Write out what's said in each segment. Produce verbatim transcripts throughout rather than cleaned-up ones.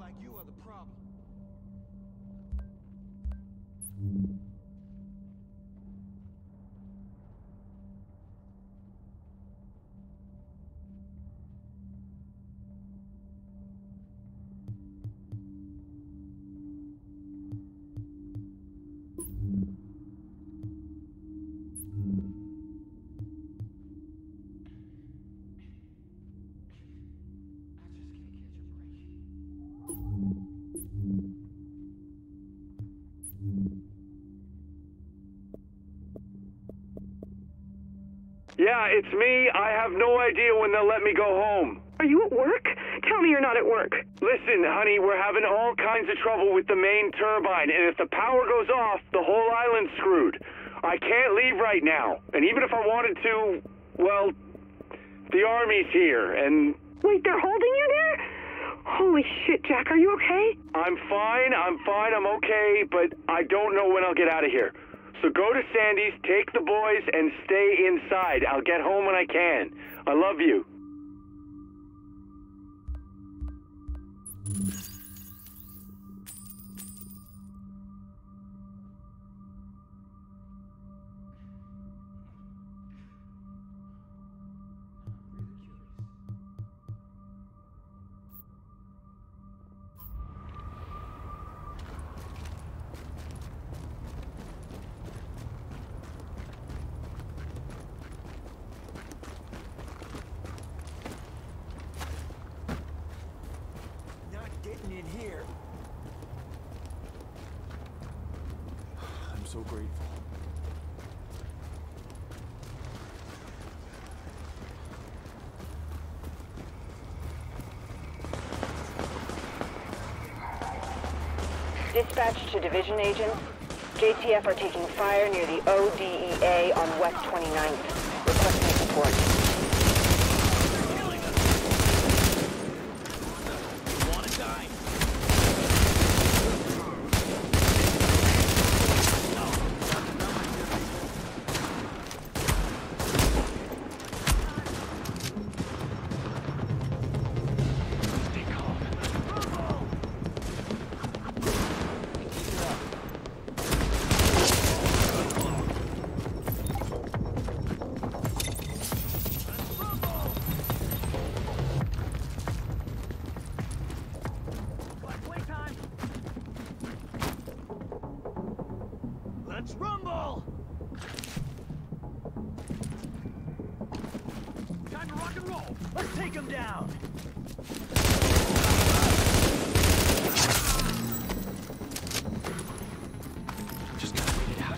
like you are the problem. Yeah, it's me. I have no idea when they'll let me go home. Are you at work? Tell me you're not at work. Listen, honey, we're having all kinds of trouble with the main turbine, and if the power goes off, the whole island's screwed. I can't leave right now, and even if I wanted to, well, the army's here, and... Wait, they're holding you there? Holy shit, Jack, are you okay? I'm fine, I'm fine, I'm okay, but I don't know when I'll get out of here. So go to Sandy's, take the boys, and stay inside. I'll get home when I can. I love you. Getting in here. I'm so grateful. Dispatch to division agents. J T F are taking fire near the O D E A on West twenty-ninth. Requesting support. Let's rumble! Time to rock and roll! Let's take him down! Just gotta wait it out.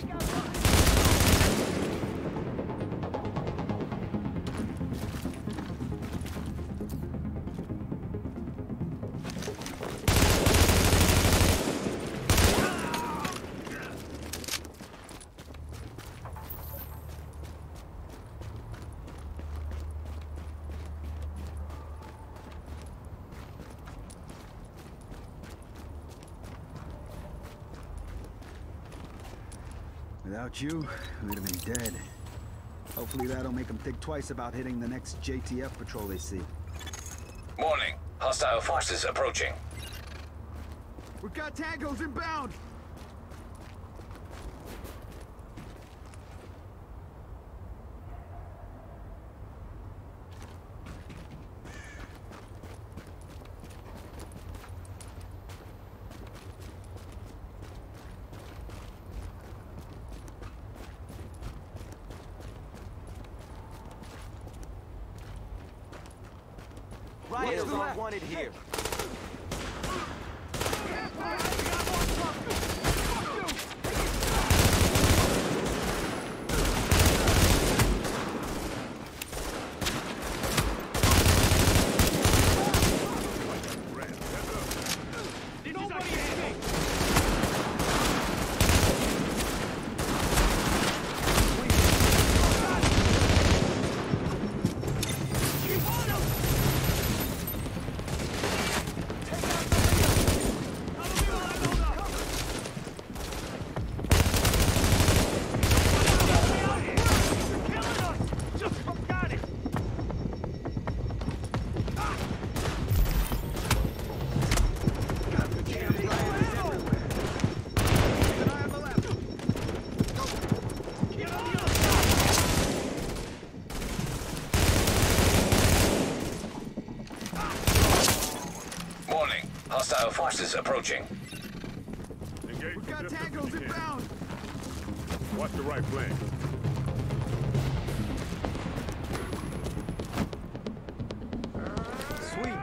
Without you, we'd have been dead. Hopefully that'll make them think twice about hitting the next J T F patrol they see. Morning. Hostile forces approaching. We've got tangos inbound! Rioters aren't wanted here. forces approaching. Engage We've the got distance tangos if you can. inbound! Watch the right flank. Sweet.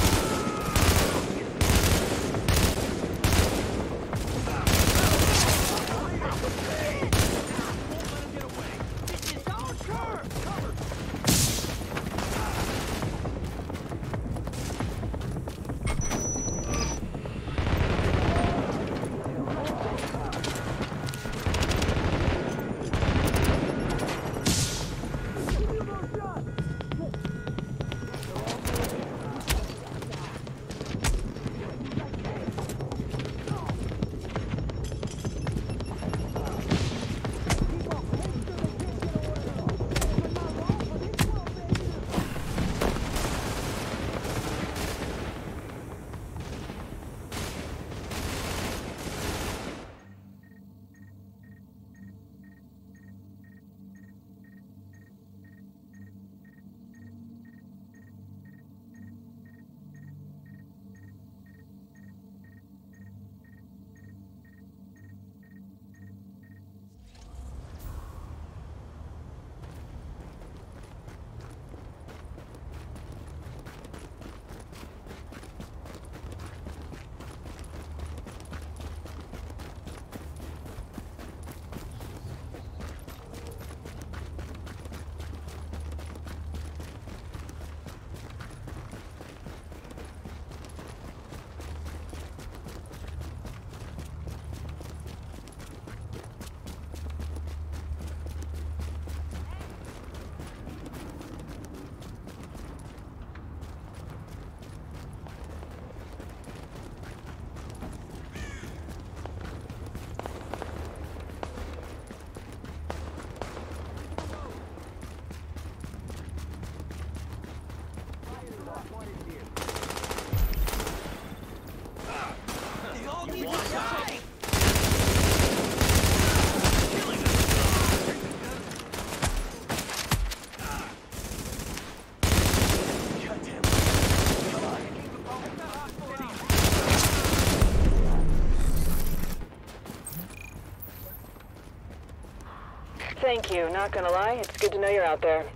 Thank you. Not gonna lie, it's good to know you're out there.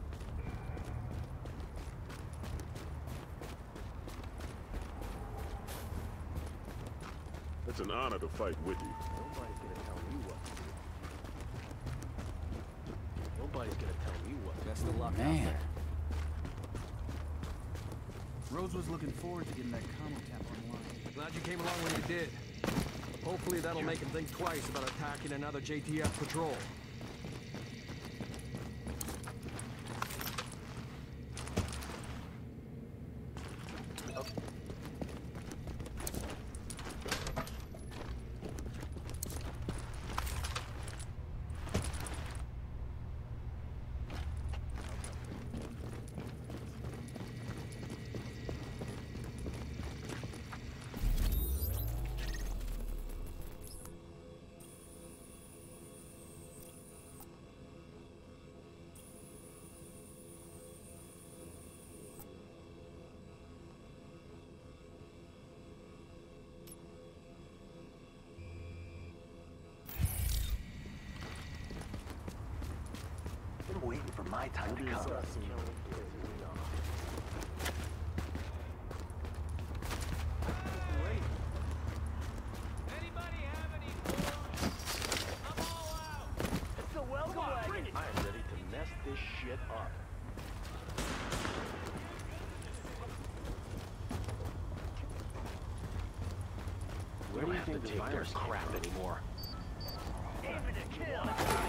It's an honor to fight with you. Nobody's gonna tell me what to do. Nobody's gonna tell me what. Best of luck. Man. Rhodes was looking forward to getting that commo tap online. Glad you came along when you did. Hopefully that'll make him think twice about attacking another J T F patrol. I'm waiting for my time to come. Anybody have any food? I'm all out. It's the welcome wagon. I am ready to mess this shit up. We don't have to take their crap anymore. Aim to kill.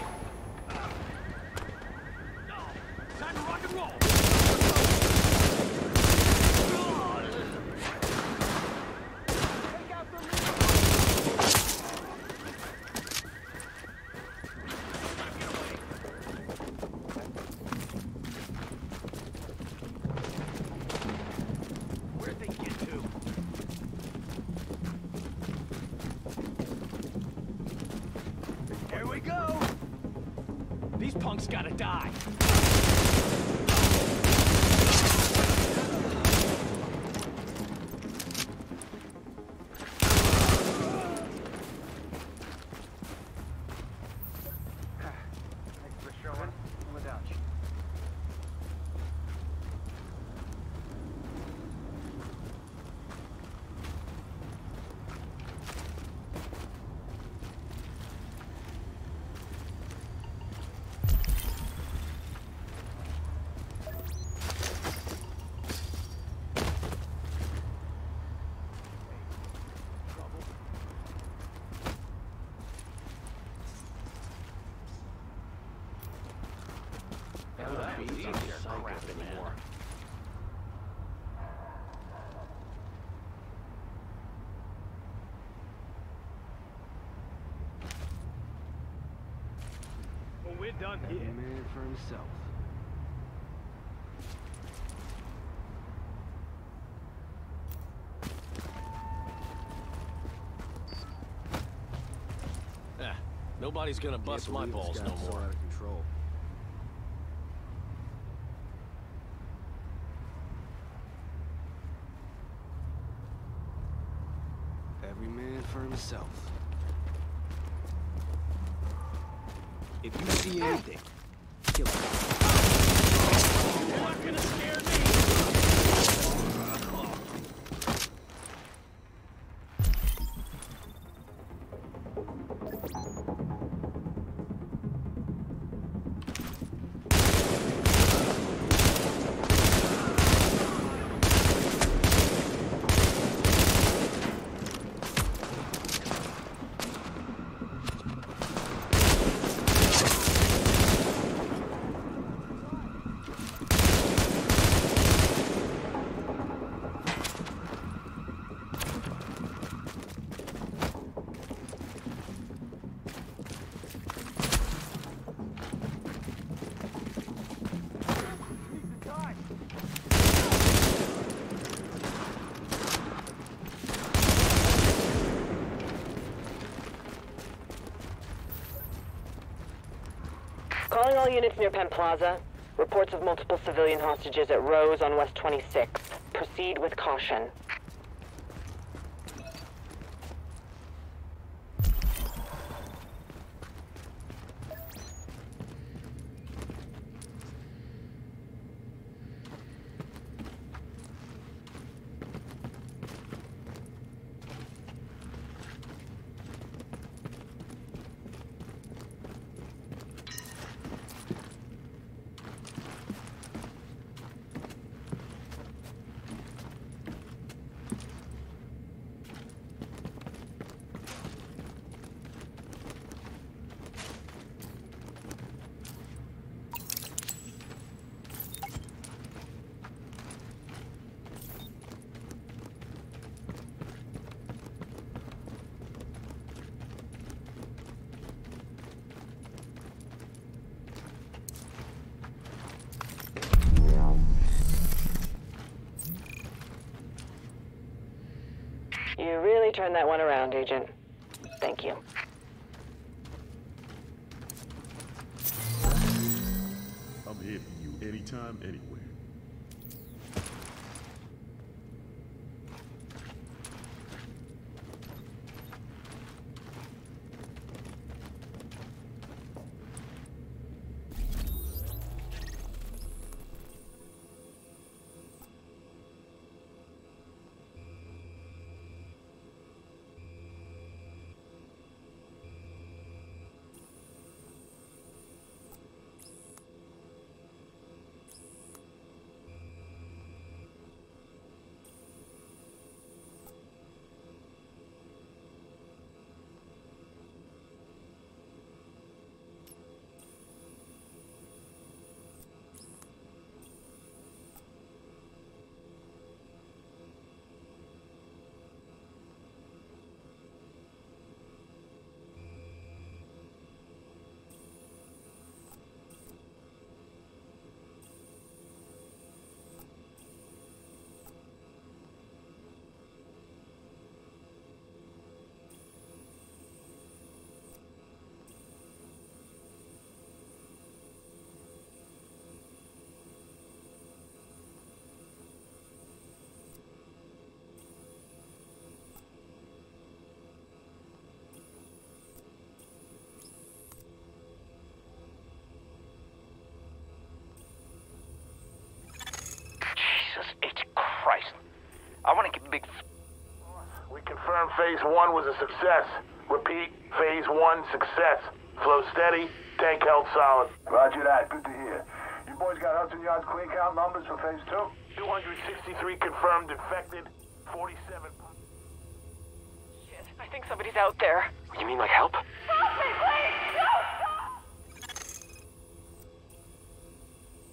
Time to rock and roll. Take out the lead. Where'd they get to? Here we go. These punks gotta die. that easy crap anymore. Well, we're done here. Every man for himself. Ah, nobody's gonna bust my balls no more. Out of control. Every man for himself. If you see anything, kill it. You're not gonna scare me! Calling all units near Penn Plaza. Reports of multiple civilian hostages at Rose on West twenty-sixth. Proceed with caution. You really turned that one around, Agent. Thank you. I'm here for you anytime, anywhere. I want to get big. We confirmed phase one was a success. Repeat, phase one success. Flow steady, tank held solid. Roger that. Good to hear. You boys got Hudson Yard's clean count numbers for phase two? two hundred sixty-three confirmed infected, forty-seven. Shit, I think somebody's out there. You mean like help? Help me, please! No, stop!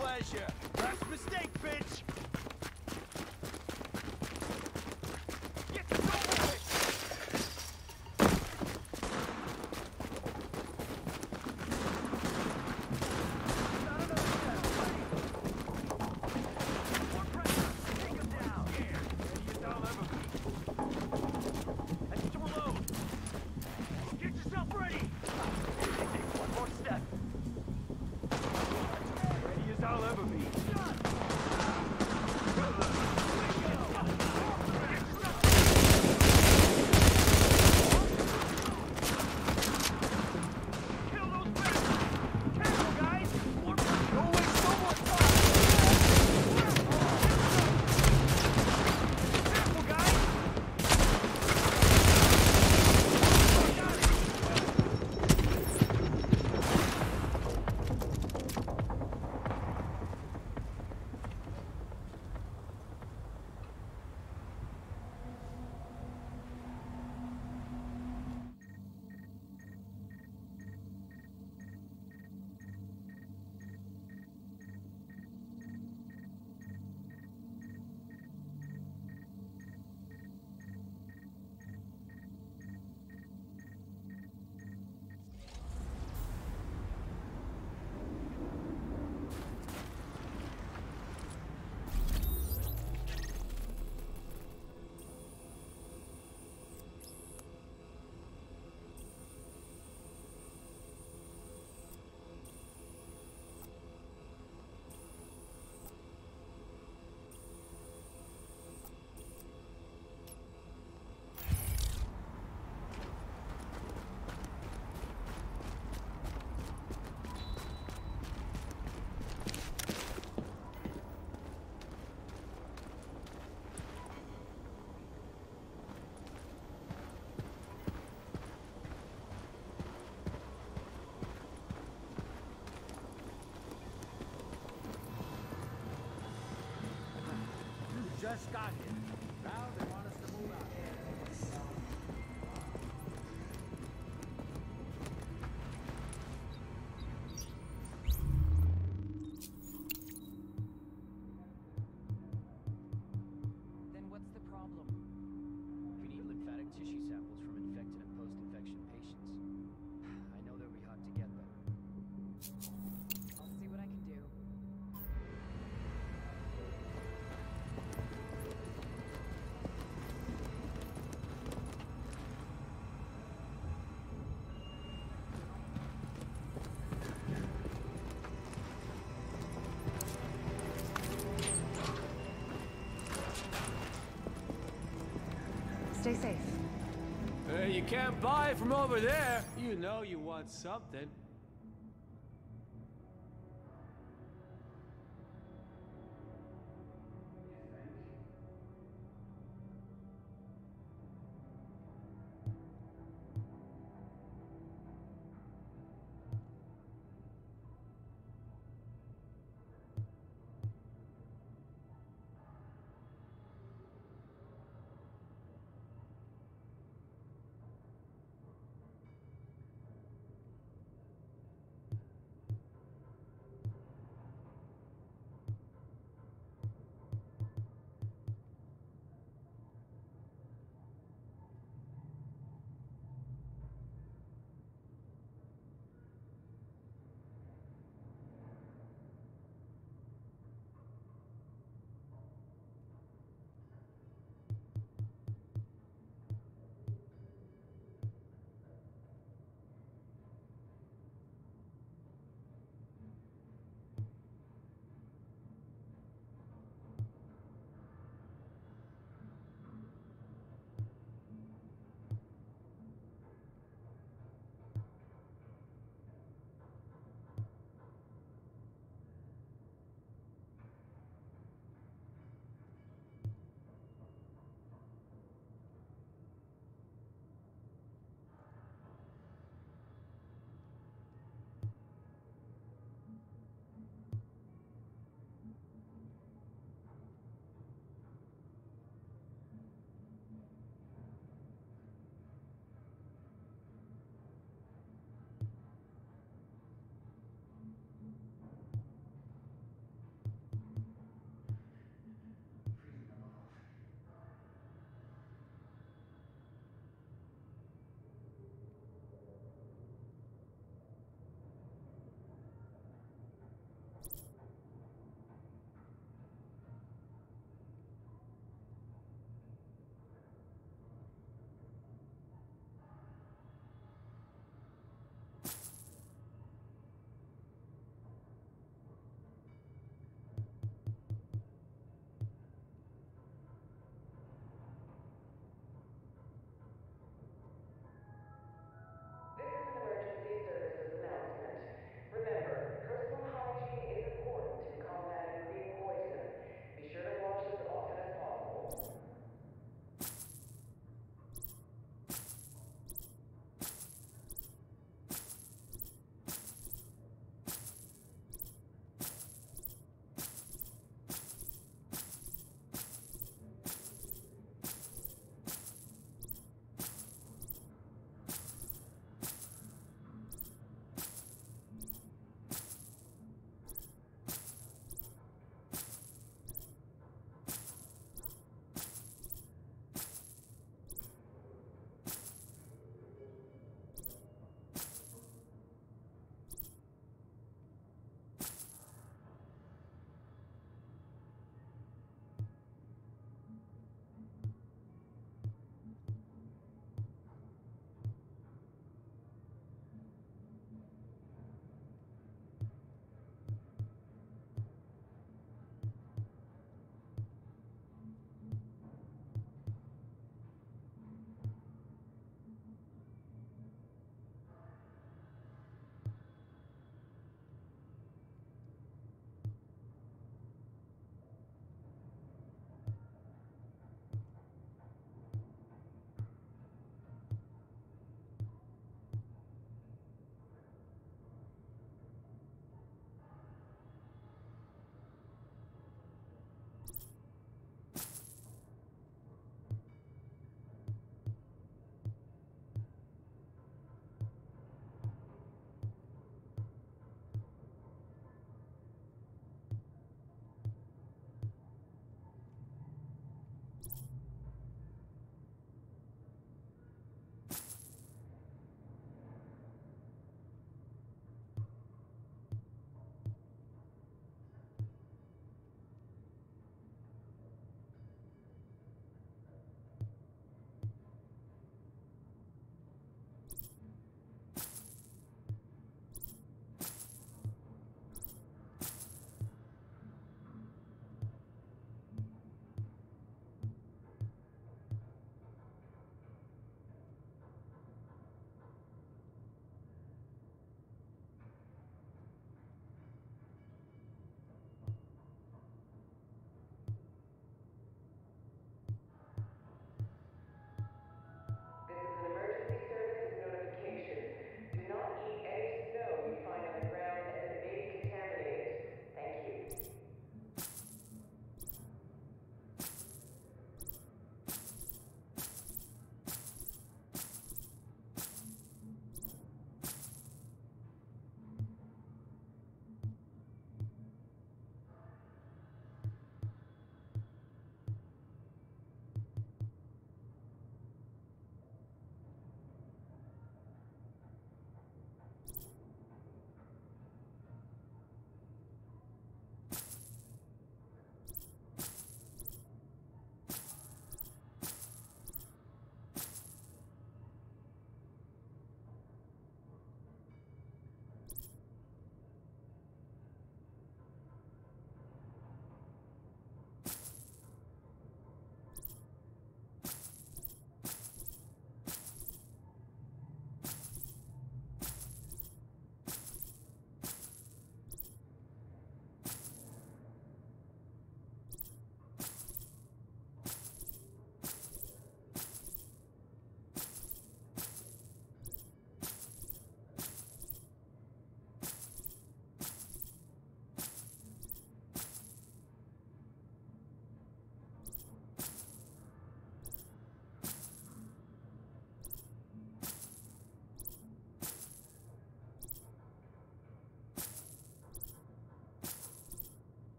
pleasure. That's a mistake, bitch. Get this over with. More pressure. Take him down. Yeah. Ready as I'll ever be. I need to reload. Get yourself ready. One more step. Ready as I'll ever be. Kill those bastards! Careful, guys! More pressure! Don't waste so much time! Careful, guys! Just got here. Now they want us to move out. Then what's the problem? We need lymphatic tissue samples from infected and post-infection patients. I know they'll be hard to get, though. I'll see what I can do. Stay safe. Uh, you can't buy it from over there. You know you want something.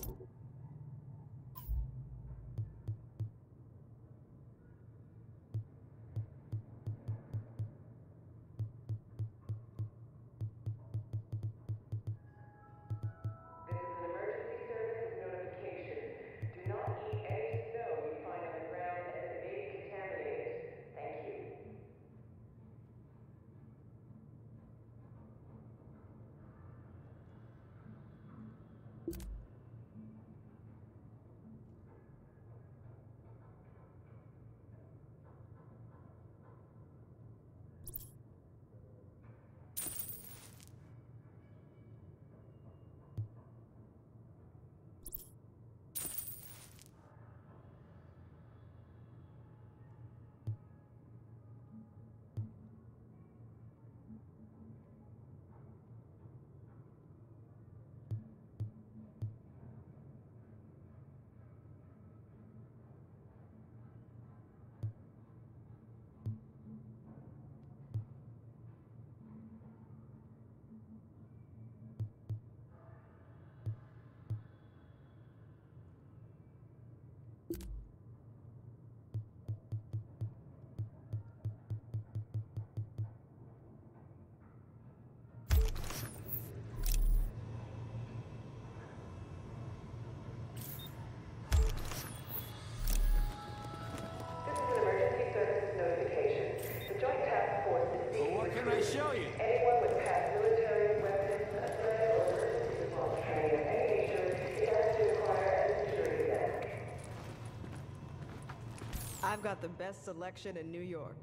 I've got the best selection in New York.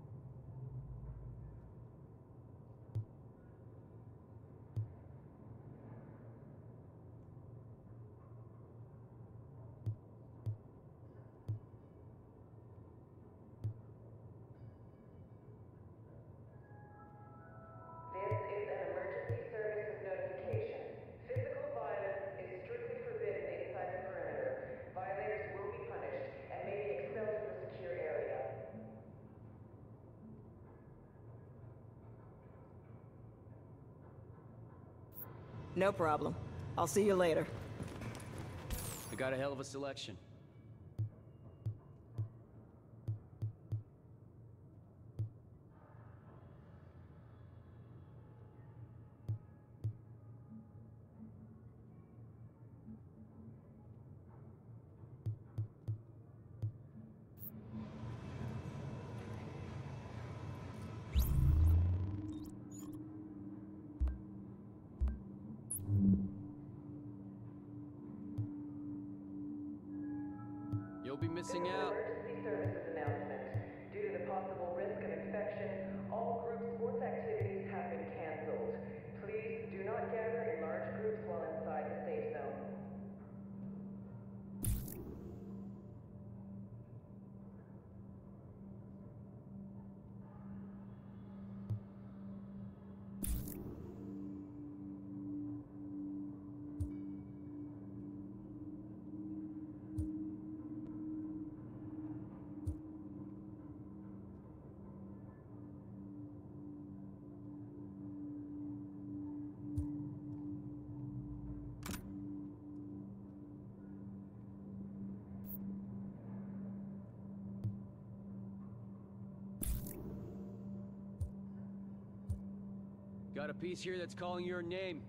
No problem. I'll see you later. I got a hell of a selection. You'll be missing out. Emergency services announcement. Due to the possible risk of infection, all group sports activities have been canceled. Please do not gather in large groups while inside the safe zone. Got a piece here that's calling your name.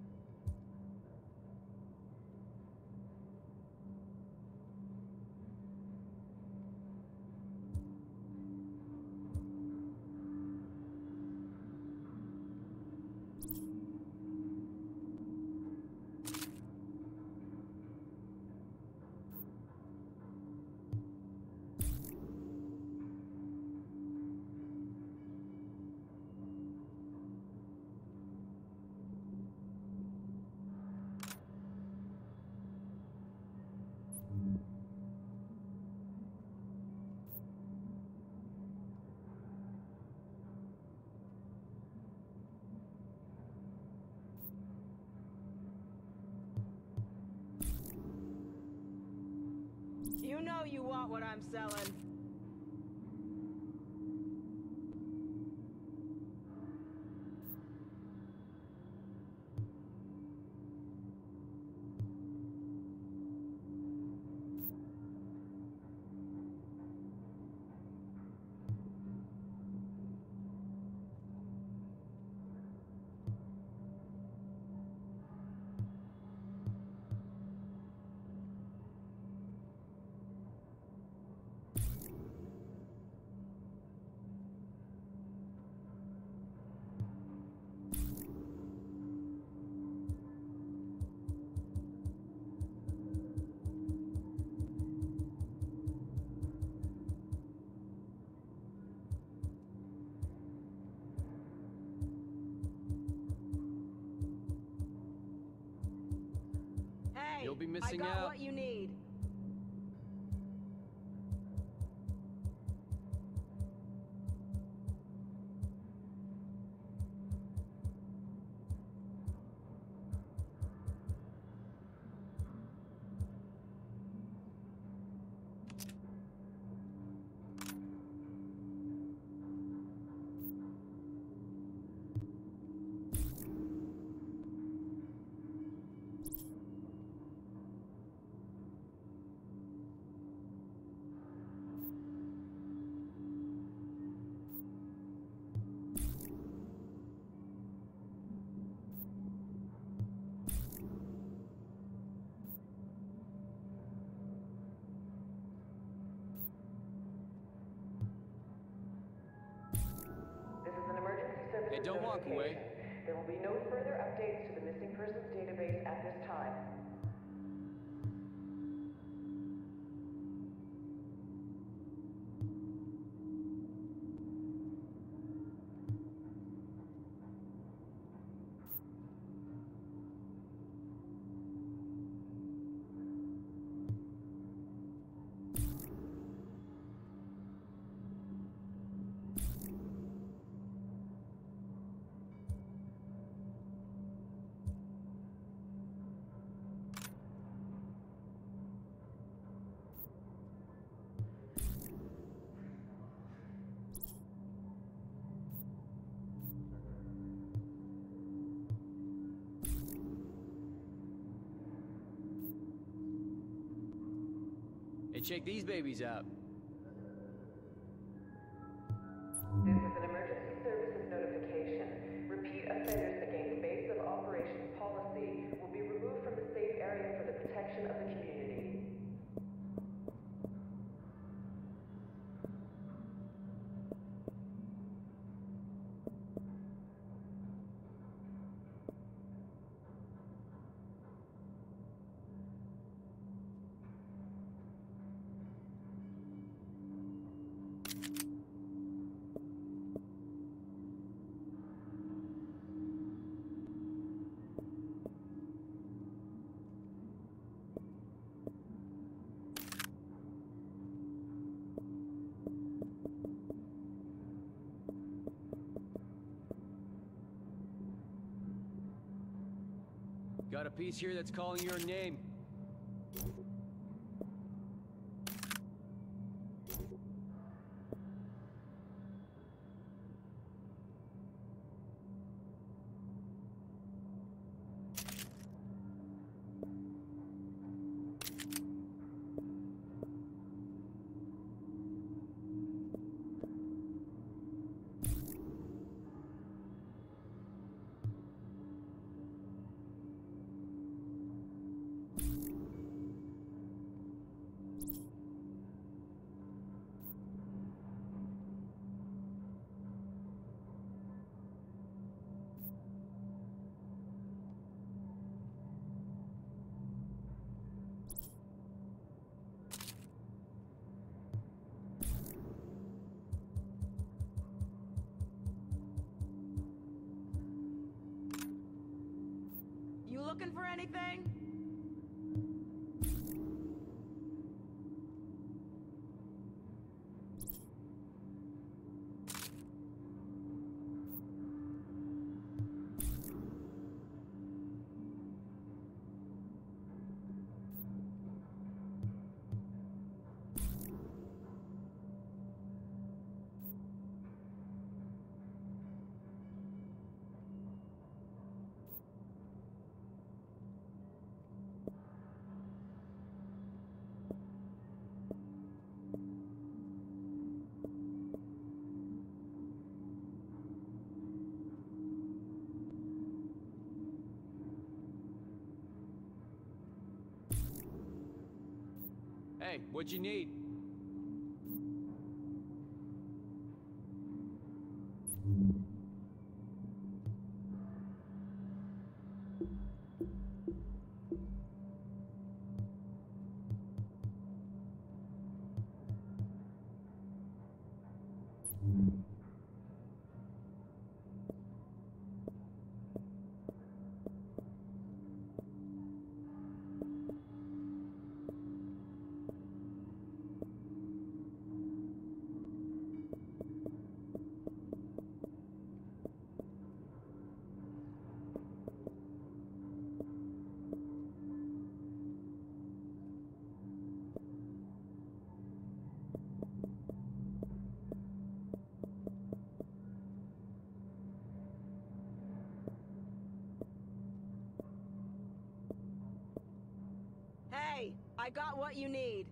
You know you want what I'm selling. You'll be missing I got out. what you need. Hey, don't walk away. There will be no further updates to the missing persons database at this time. Hey, check these babies out. This is an emergency services notification. Repeat offenders against base of operations policy will be removed from the safe area for the protection of the community. Got a piece here that's calling your name. You looking for anything? Hey, what you need? okay. I got what you need.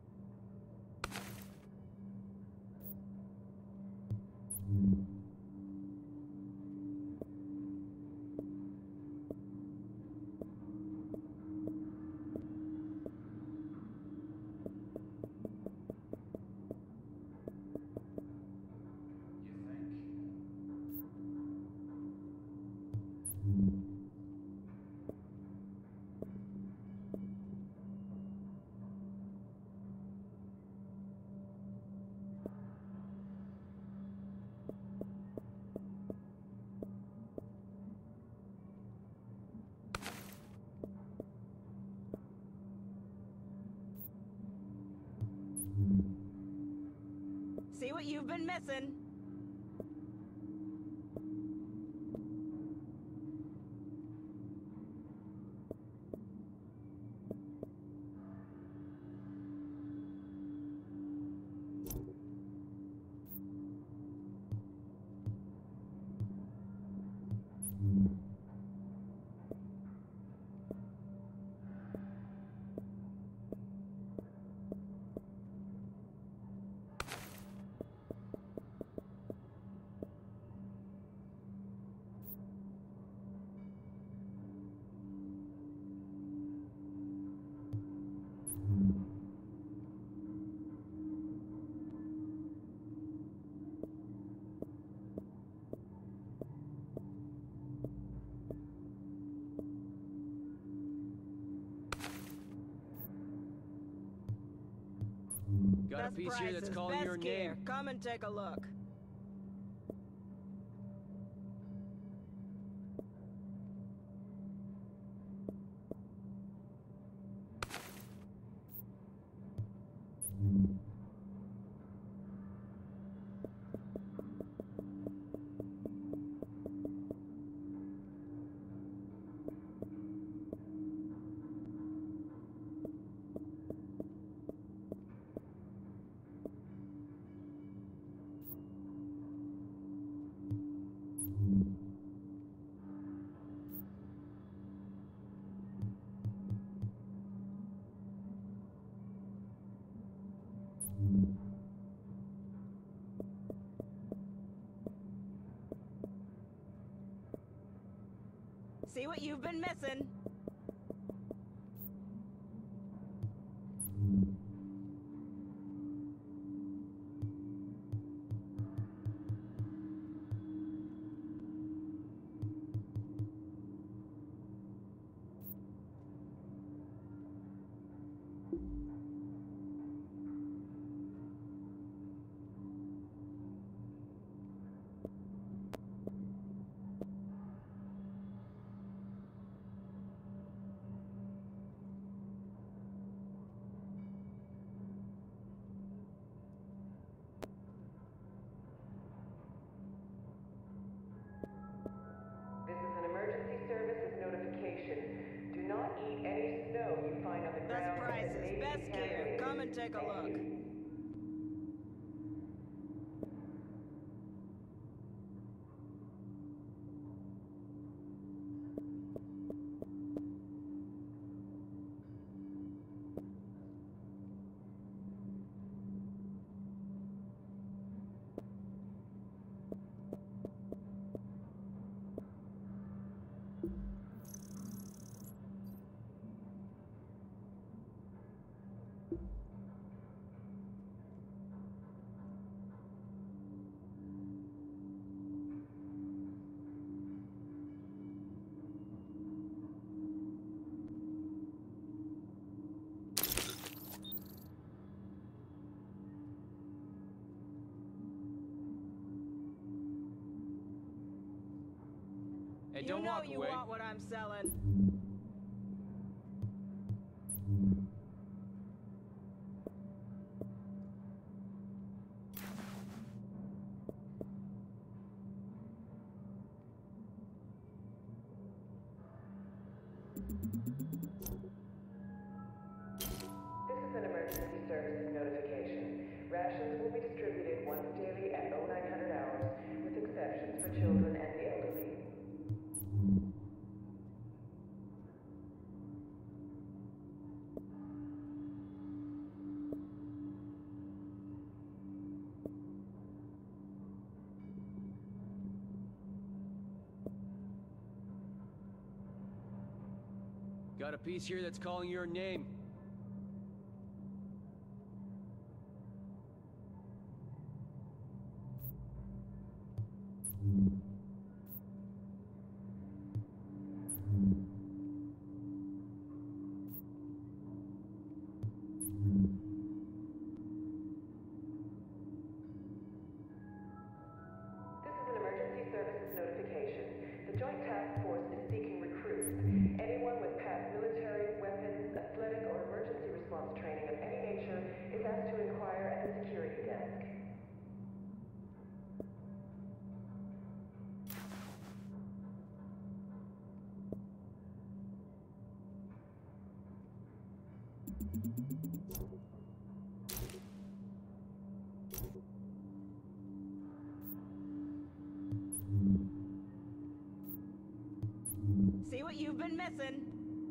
See what you've been missing? Got a piece here that's calling your name. Come and take a look. See what you've been missing? This is an emergency services notification. Do not eat any snow you find on the Best ground. prices, best gear. Come and take a look. Hey, You don't know walk you away. want what I'm selling. This is an emergency services notification. Rations will be distributed once daily at oh nine hundred hours, with exceptions for children and the elderly. Got a piece here that's calling your name. This is an emergency services notification. The Joint Task Force is seeking recruits. Anyone with past military, weapons, athletic, or emergency response training of any nature is asked to inquire at the security desk. See what you've been missing?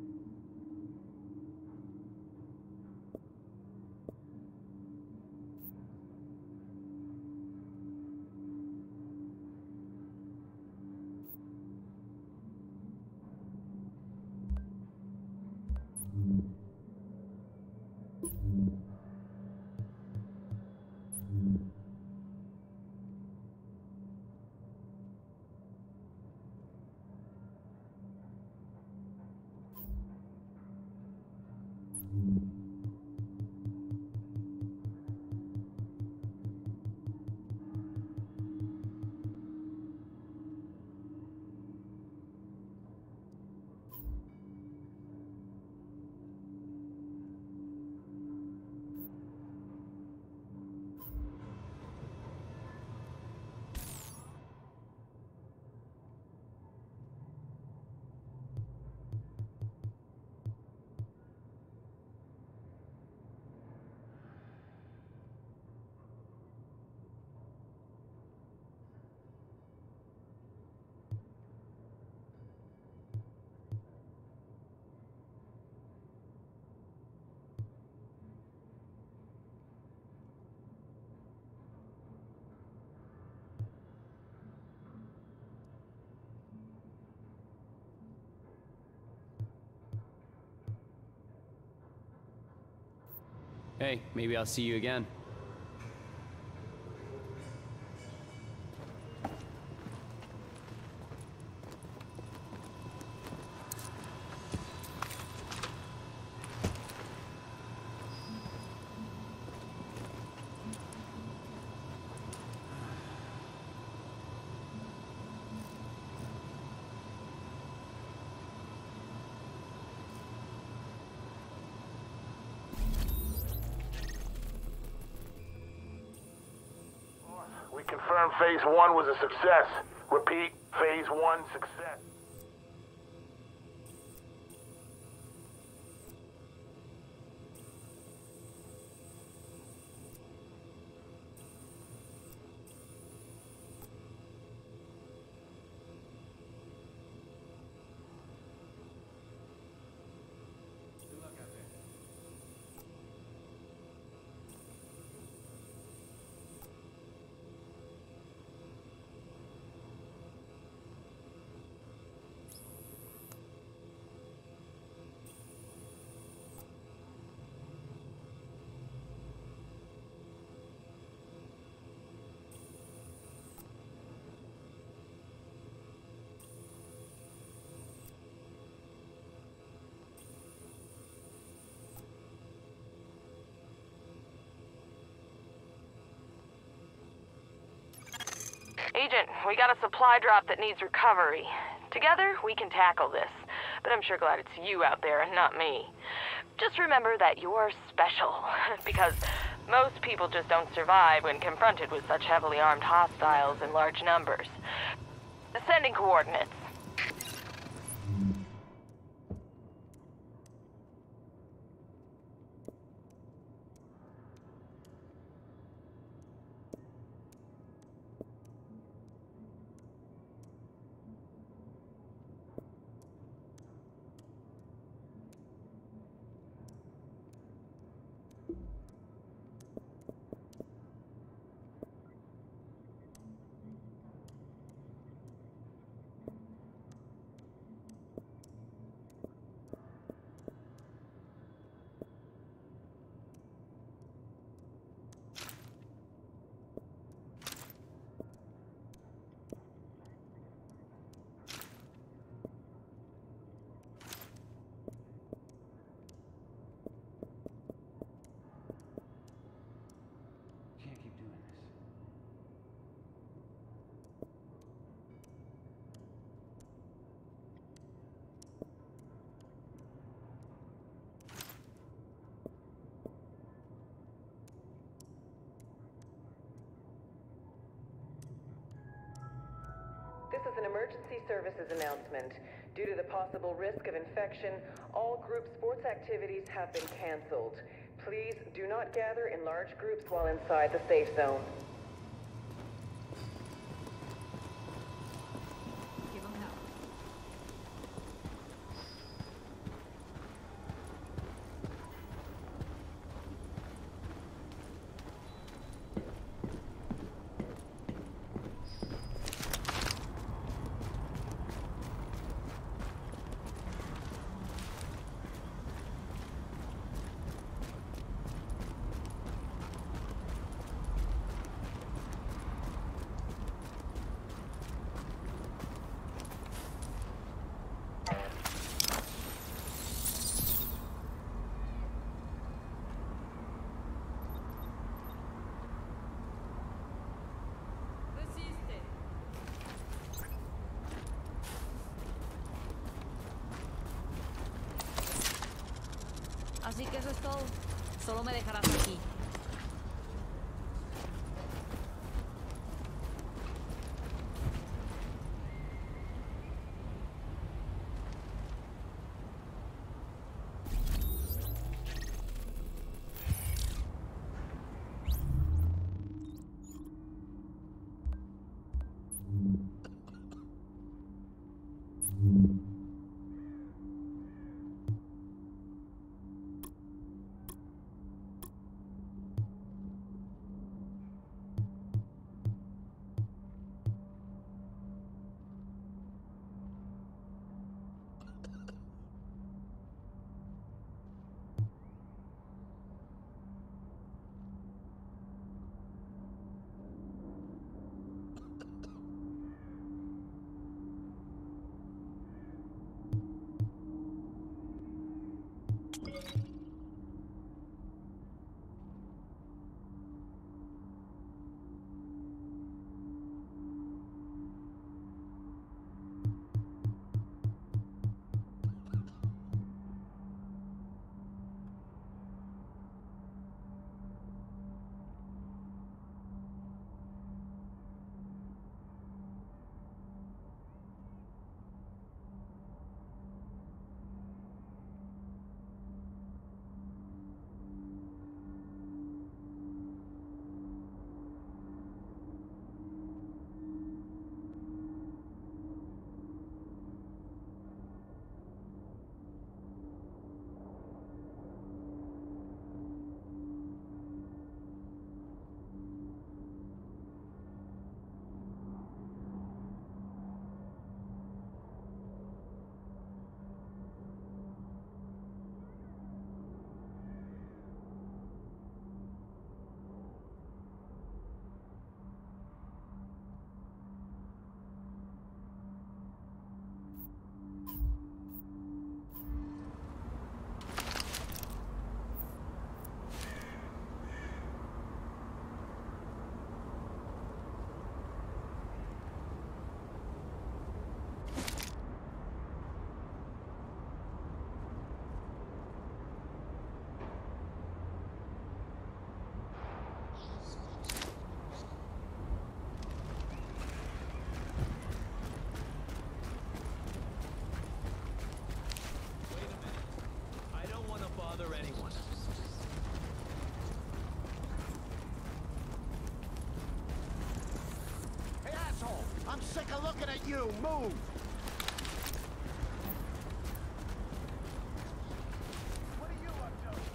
Hey, maybe I'll see you again. We confirm phase one was a success. Repeat, phase one success. Agent, we got a supply drop that needs recovery. Together, we can tackle this. But I'm sure glad it's you out there and not me. Just remember that you're special, because most people just don't survive when confronted with such heavily armed hostiles in large numbers. Sending coordinates. an emergency services announcement. Due to the possible risk of infection, all group sports activities have been canceled. Please do not gather in large groups while inside the safe zone. Give them hell. Así que eso es todo. Solo me dejarás aquí. I'm sick of looking at you. Move! What are you up to?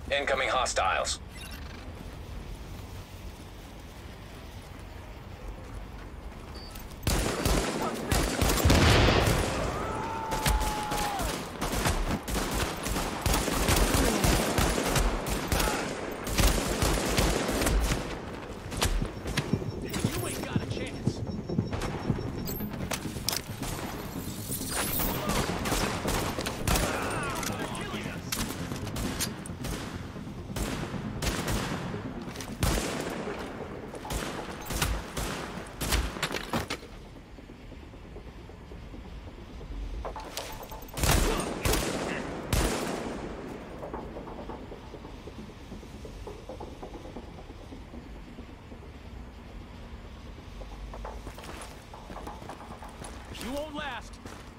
Incoming hostiles. You won't last.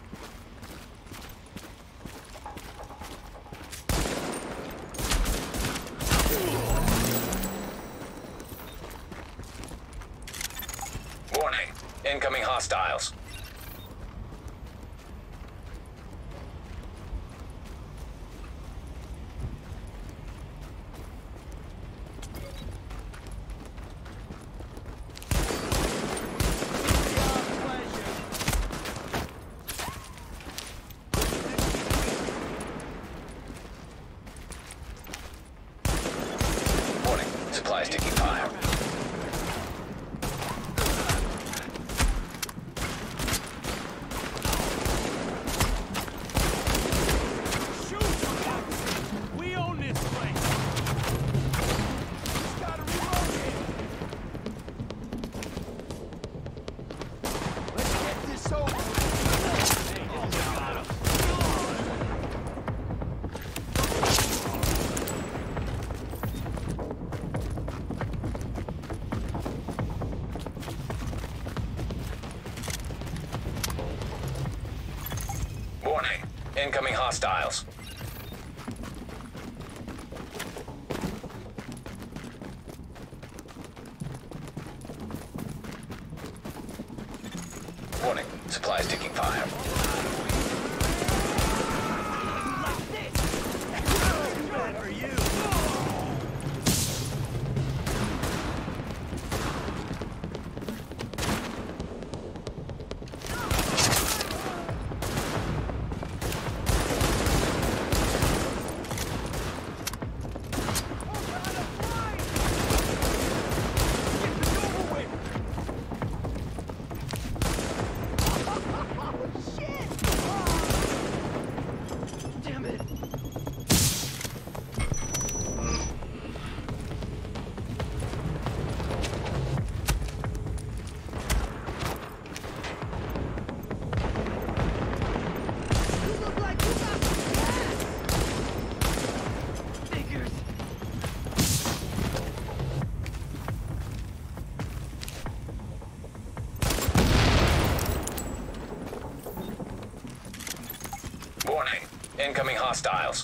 Warning. Incoming hostiles. Warning. Supplies taking fire. We own this place. Just gotta reload it. Let's get this over with. Hey, this is about us. Warning. Incoming hostiles. Warning. Supplies taking fire. For you. Damn it. You look like you got some gas. Figures. Warning. Incoming hostiles.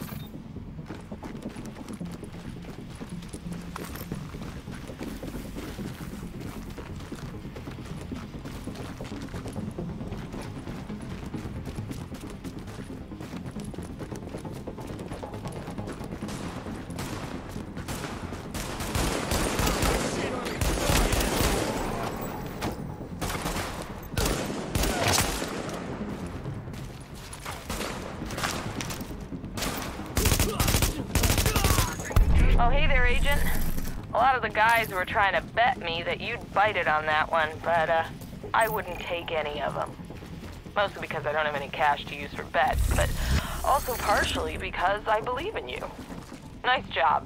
Oh, hey there, Agent. A lot of the guys were trying to bet me that you'd bite it on that one, but uh, I wouldn't take any of them. Mostly because I don't have any cash to use for bets, but also partially because I believe in you. Nice job.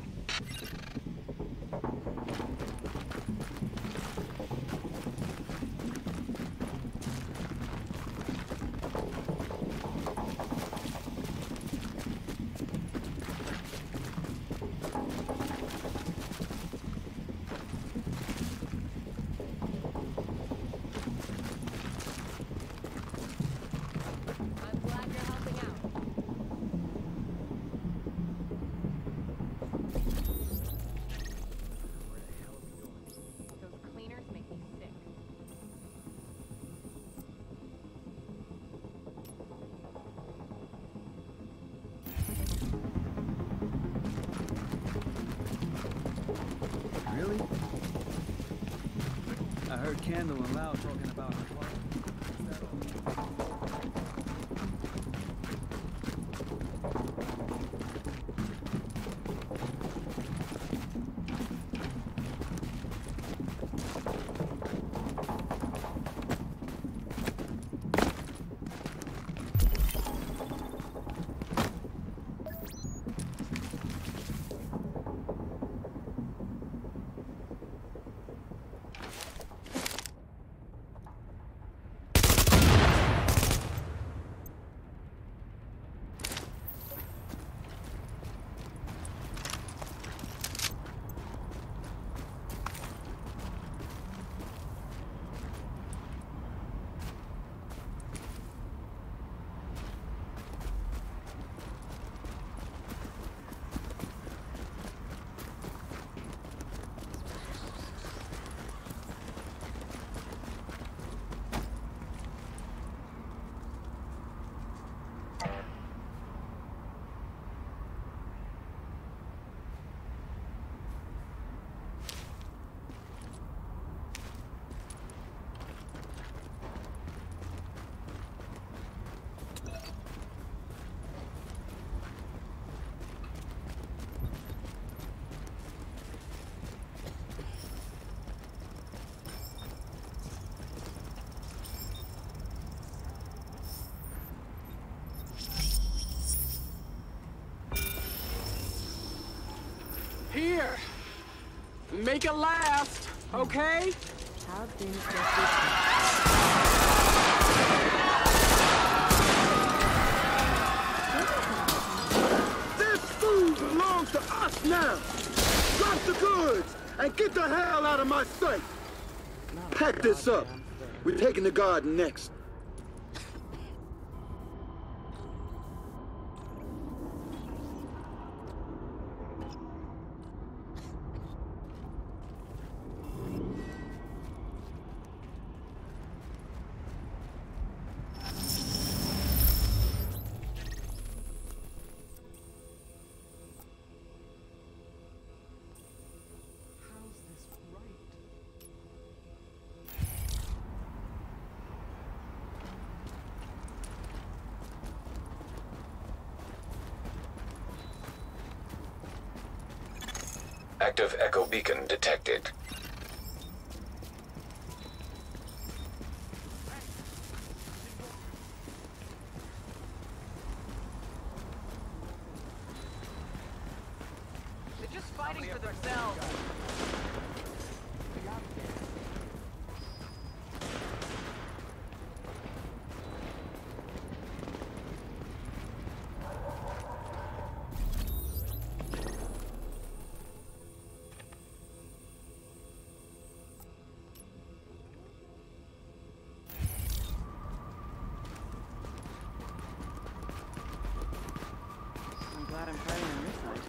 I'm glad you're helping out. Really? I heard Candle and Lau talking about her father. Is that all? Here! Make it last, okay? How things This food belongs to us now! Drop the goods and get the hell out of my sight! Pack this up. We're taking the garden next. Active echo beacon detected. They're just fighting for themselves. I'm glad I'm fighting on your side.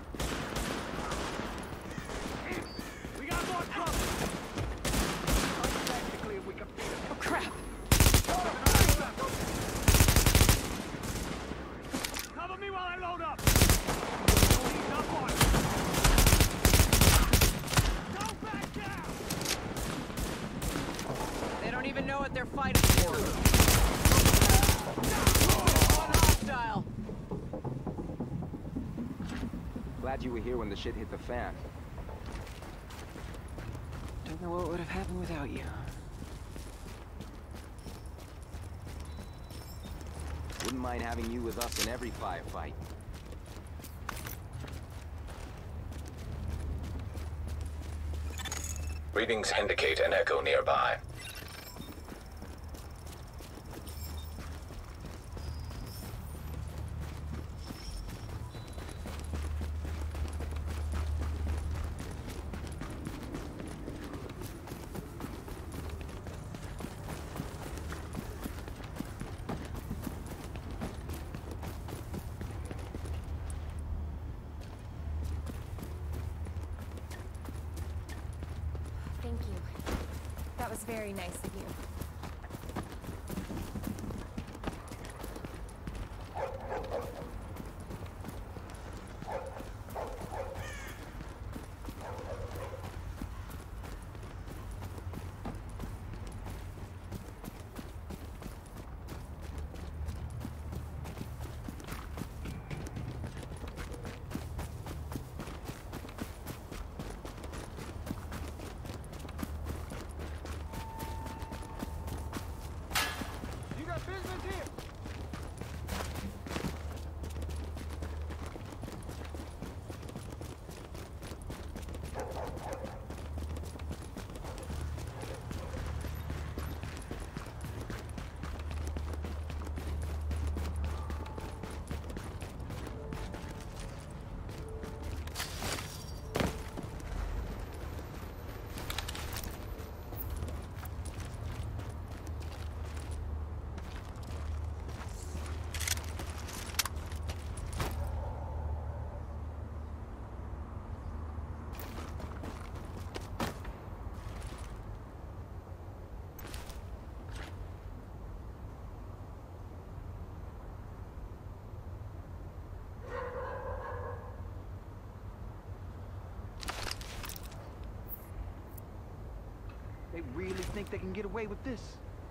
We got more trouble! Technically, we can beat it. Oh crap! Cover me while I load up! Go back down! They don't even know what they're fighting for. One hostile. Glad you were here when the shit hit the fan. Don't know what would have happened without you. Wouldn't mind having you with us in every firefight. Readings indicate an echo nearby. Thank you. That was very nice of you. They really think they can get away with this?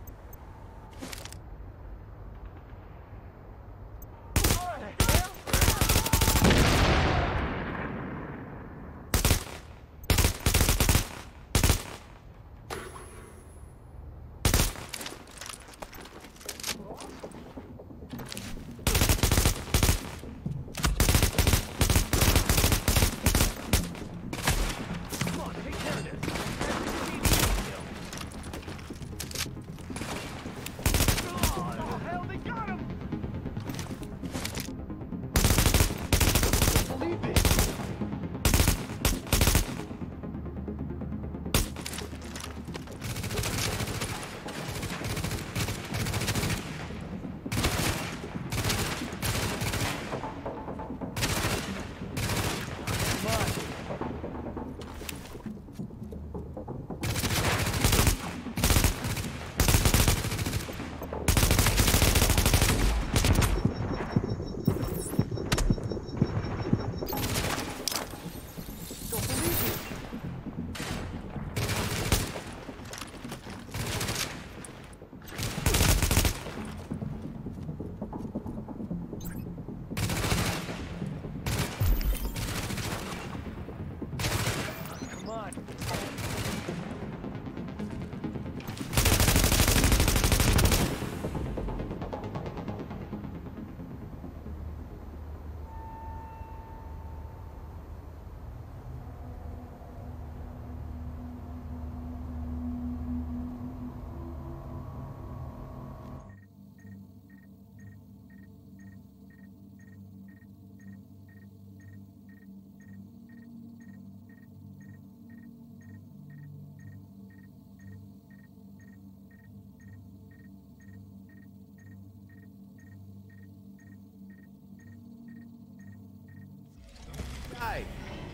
Hey!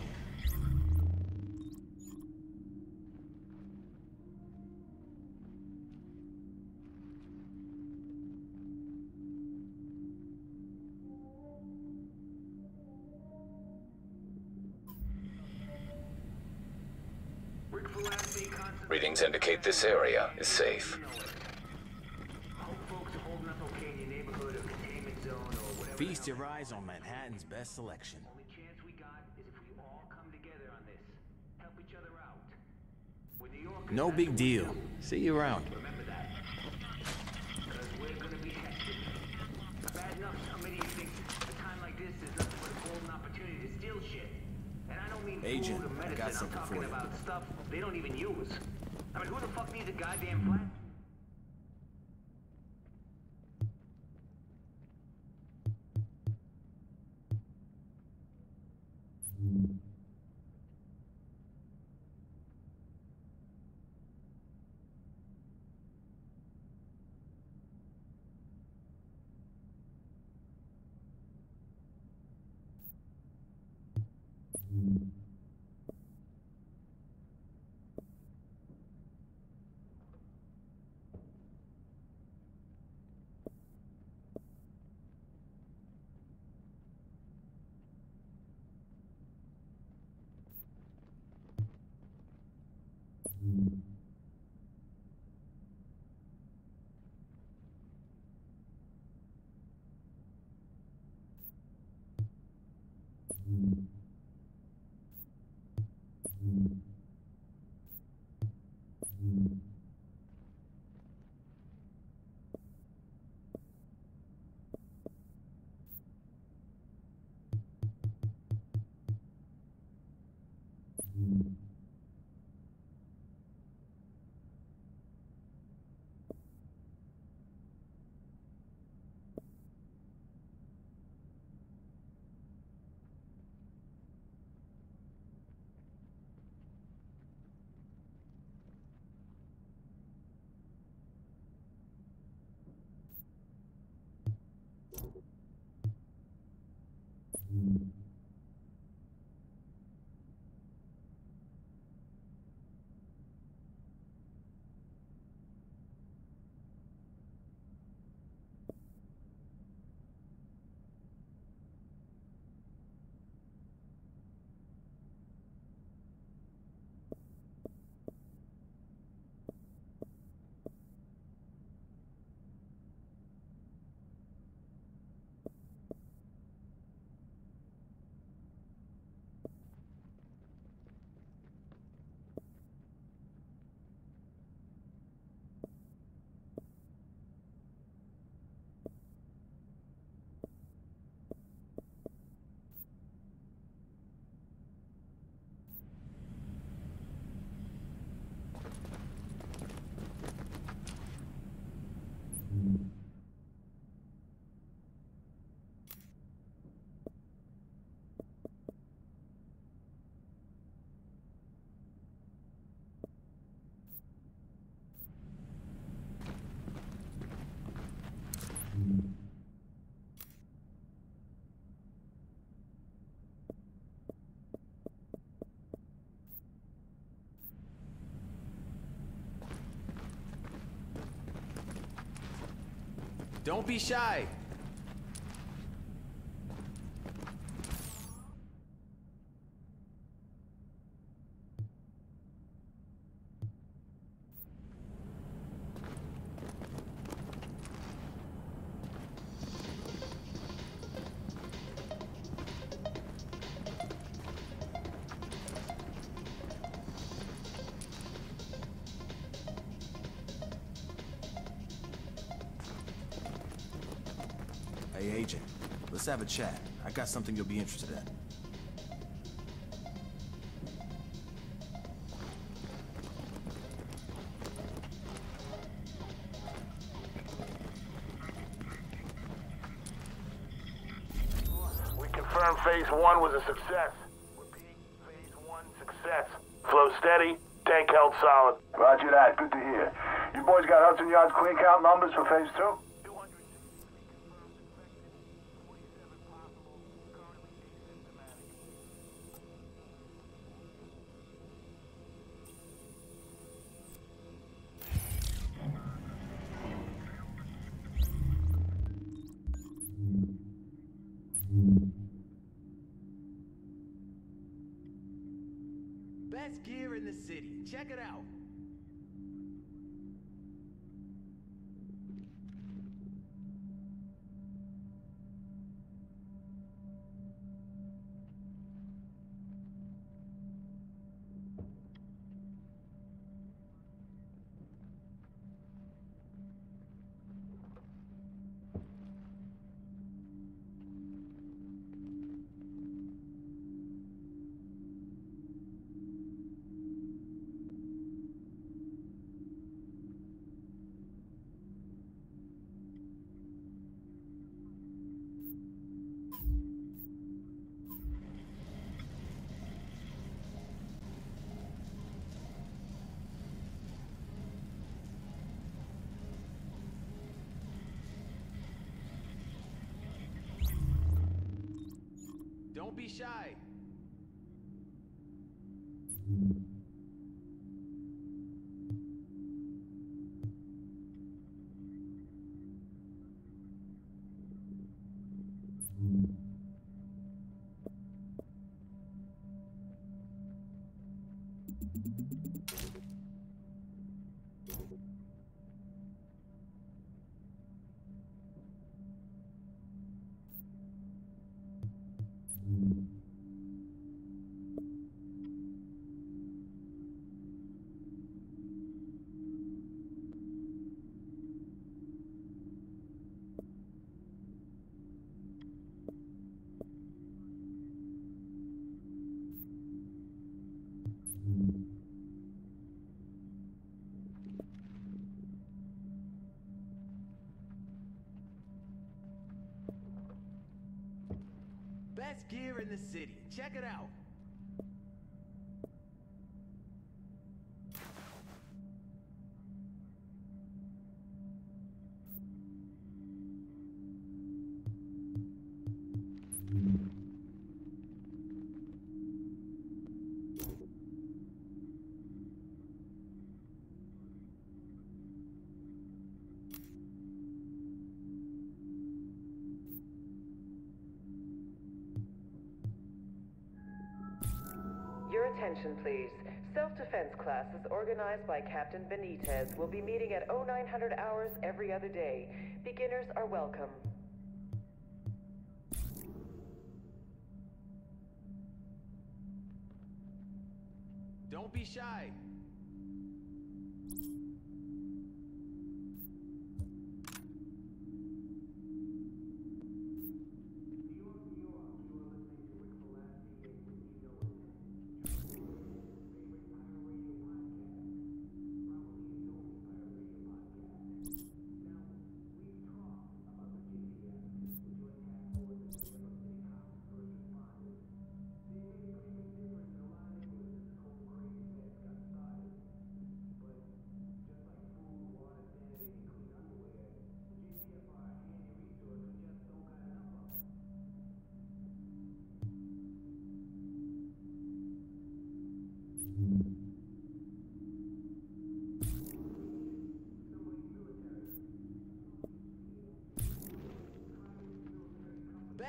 Readings indicate this area is safe. Feast your eyes on Manhattan's best selection. No big deal. See you around. Bad enough somebody thinks a time like this is nothing but a golden opportunity to steal shit. And I don't mean Agent, food or I medicine. got I'm something talking for you. about stuff they don't even use. I mean, who the fuck needs a goddamn flat? Don't be shy. Hey, Agent, let's have a chat. I got something you'll be interested in. We confirmed phase one was a success. Repeat, phase one success. Flow steady, tank held solid. Roger that. Good to hear. You boys got Hudson Yards clean count numbers for phase two? Best gear in the city. Check it out. Don't be shy. Best gear in the city. Check it out. Your attention, please. Self-defense classes organized by Captain Benitez will be meeting at oh nine hundred hours every other day. Beginners are welcome. Don't be shy.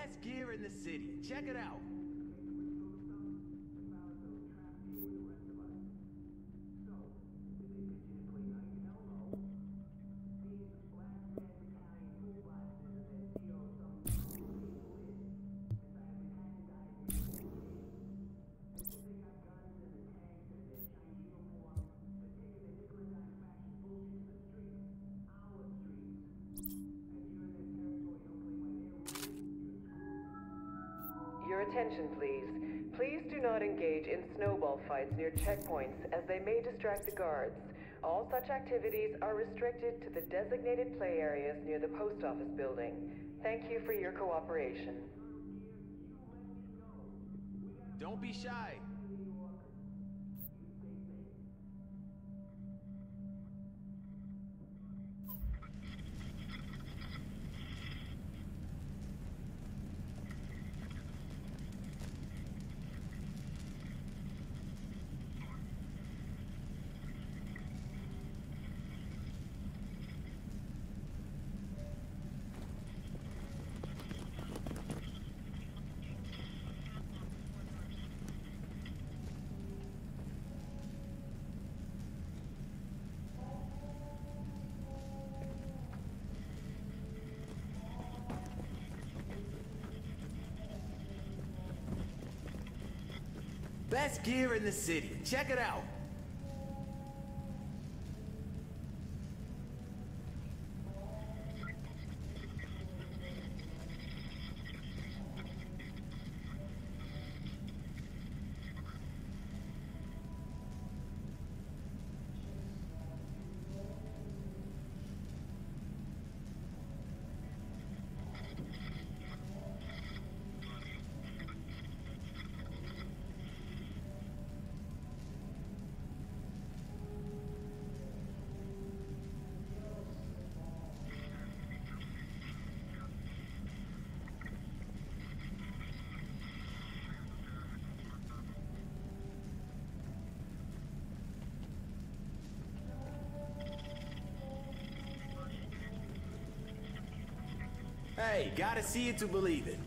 Best gear in the city. Check it out. Your attention, please. Please do not engage in snowball fights near checkpoints, as they may distract the guards. All such activities are restricted to the designated play areas near the post office building. Thank you for your cooperation. Don't be shy. Best gear in the city. Check it out. Hey, gotta see it to believe it.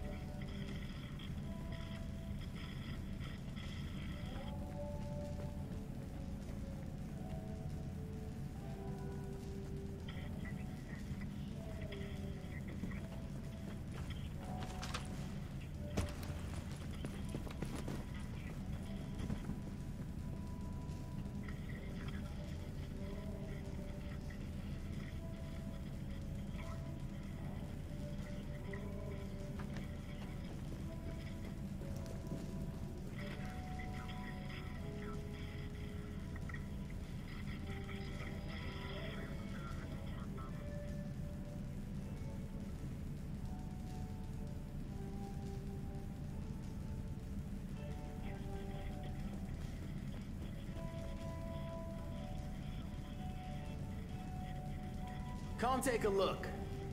Come take a look.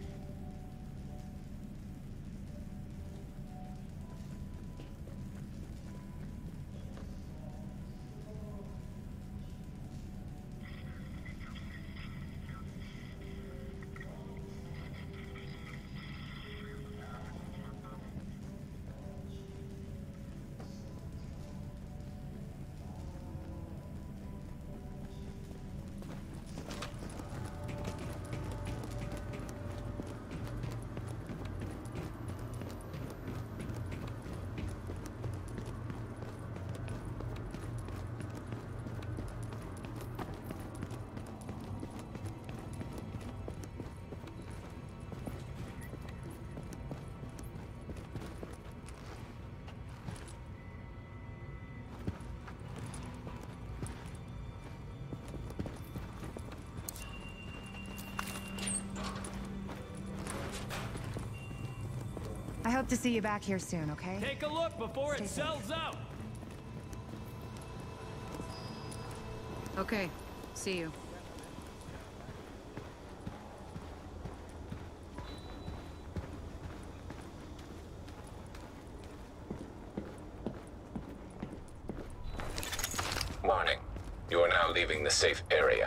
I hope to see you back here soon, okay? Take a look before Stay it safe. sells out. Okay, see you. Warning. You are now leaving the safe area.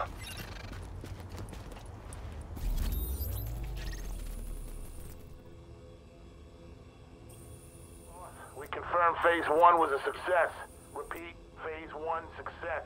one was a success. Repeat, phase one success.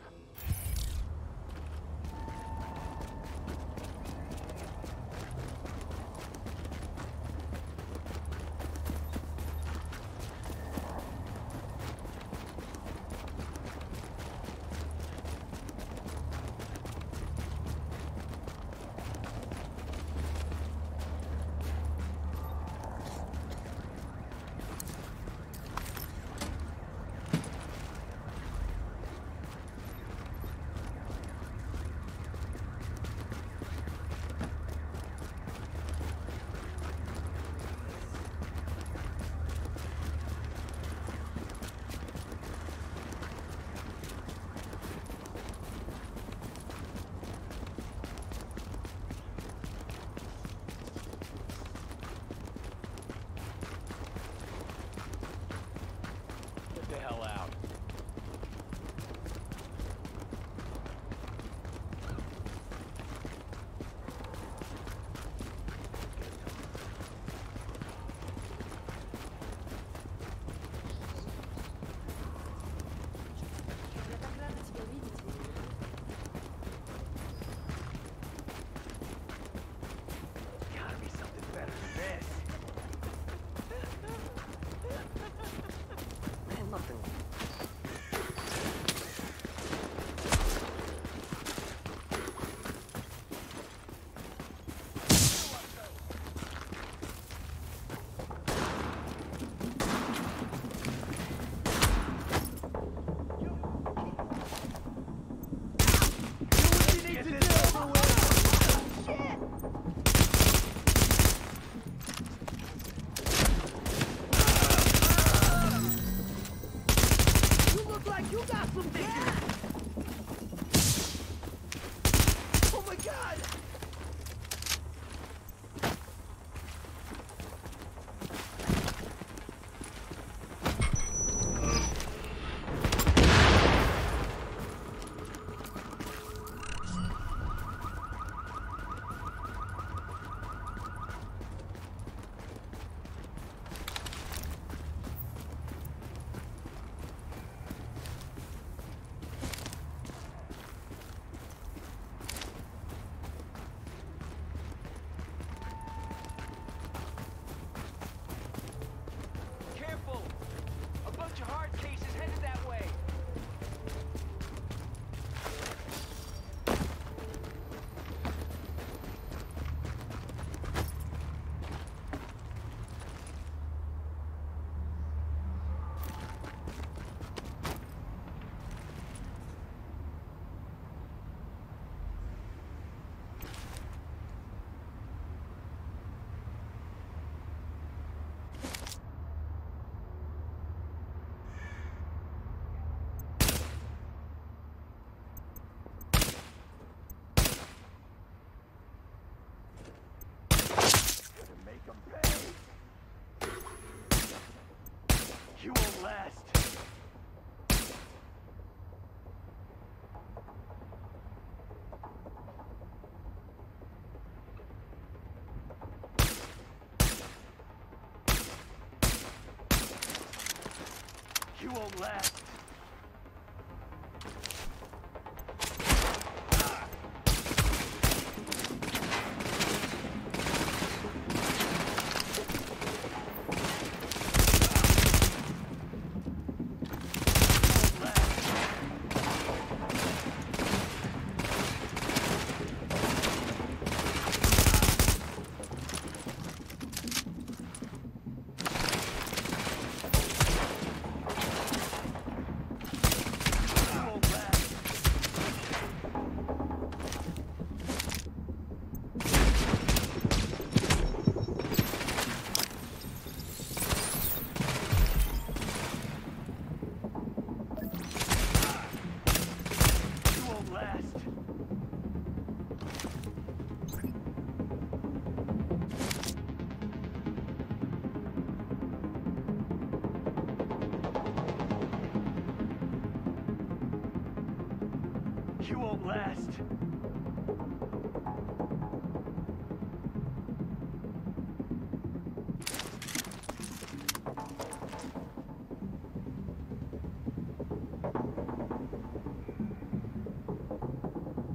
Get the hell out. Gotta be something better than this. Man, nothing. You look like you got some vision. Oh my god! Careful! A bunch of hard cases headed that way. Make them pay. You won't last. You won't last. You won't last.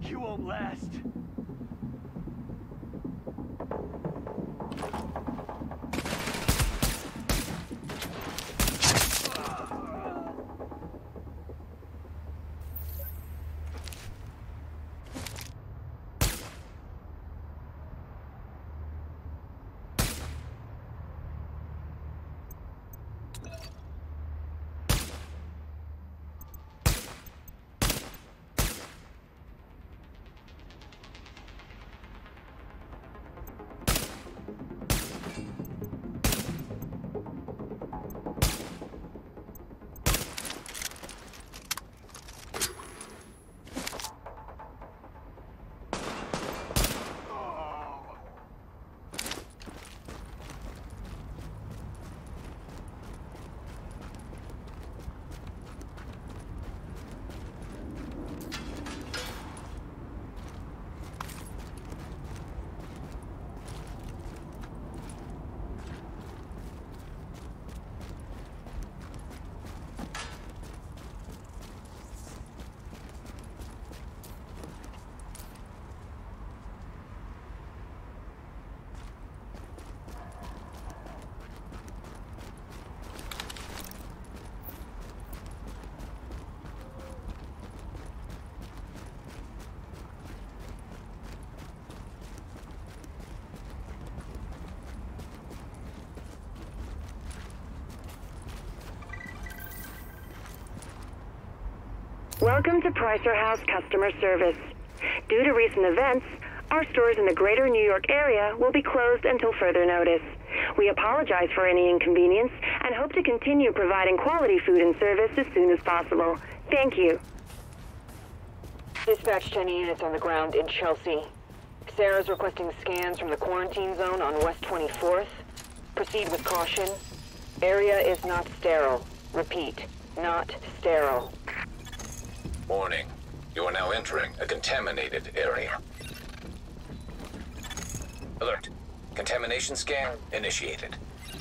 You won't last. Welcome to Pricer House Customer Service. Due to recent events, our stores in the greater New York area will be closed until further notice. We apologize for any inconvenience and hope to continue providing quality food and service as soon as possible. Thank you. Dispatch ten units on the ground in Chelsea. Sarah's requesting scans from the quarantine zone on West twenty-fourth. Proceed with caution. Area is not sterile. Repeat, not sterile. Warning. You are now entering a contaminated area. Alert. Contamination scan initiated.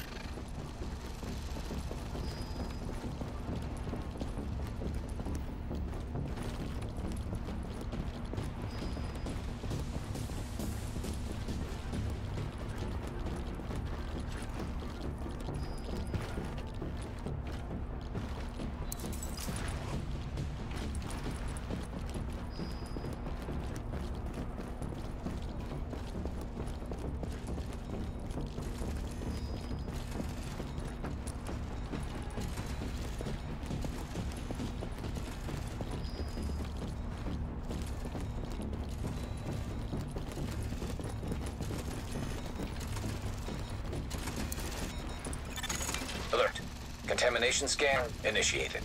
Alert. Contamination scan initiated.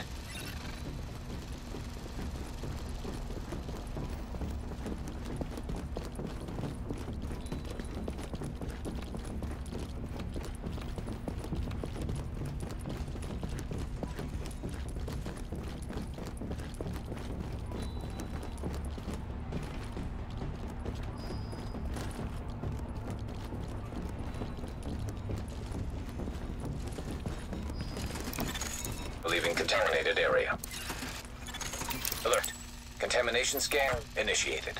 Leaving contaminated area. Alert. Contamination scan initiated.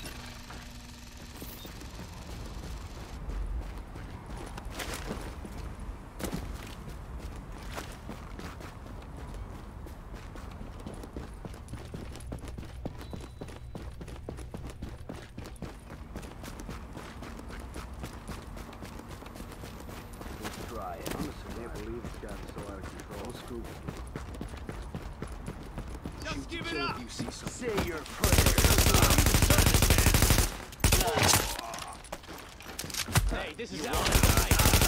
Try it. Honestly, I can't believe it's gotten so out of control. Screw Just give it up! You see something. Say your prayer. Hey, this is our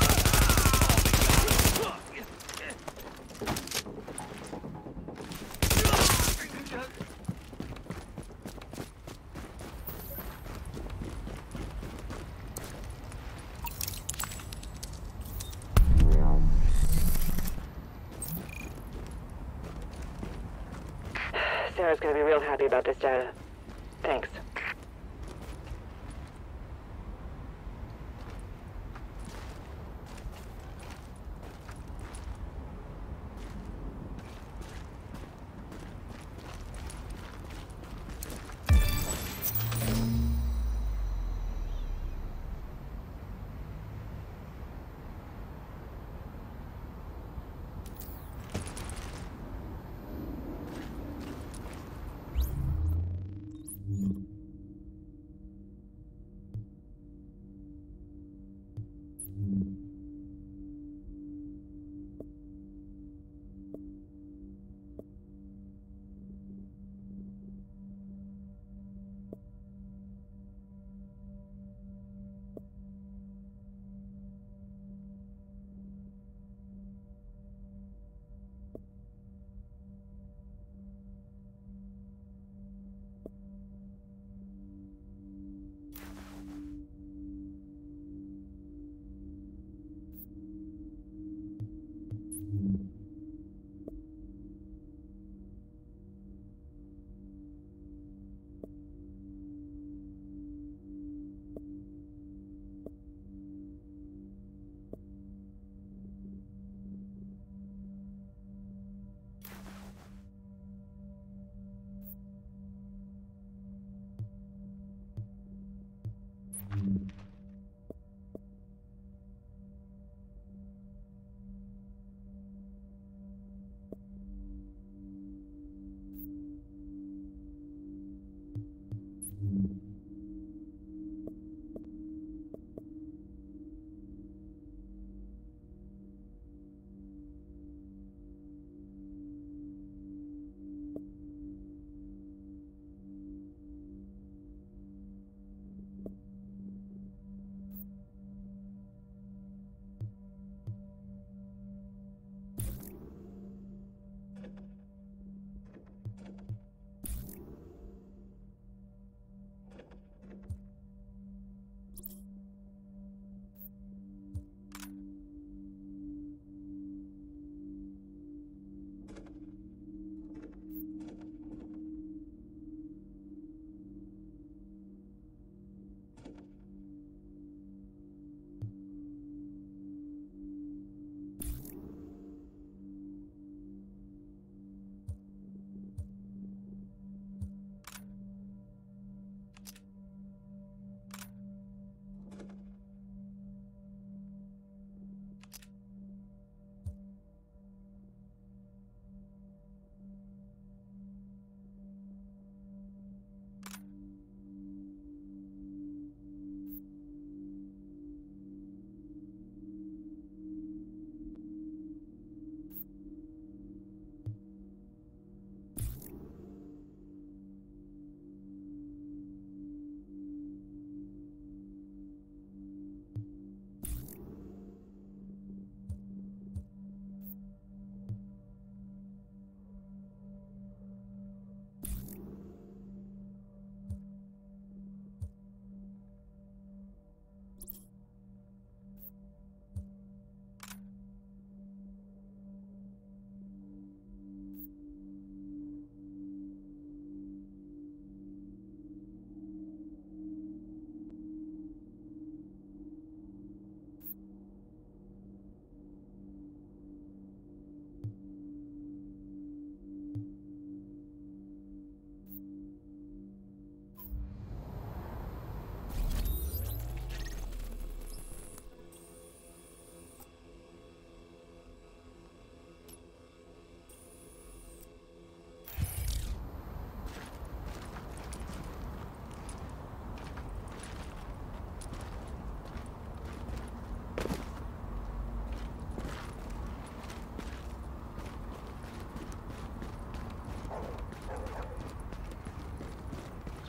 Sarah's gonna be real happy about this data. Thanks.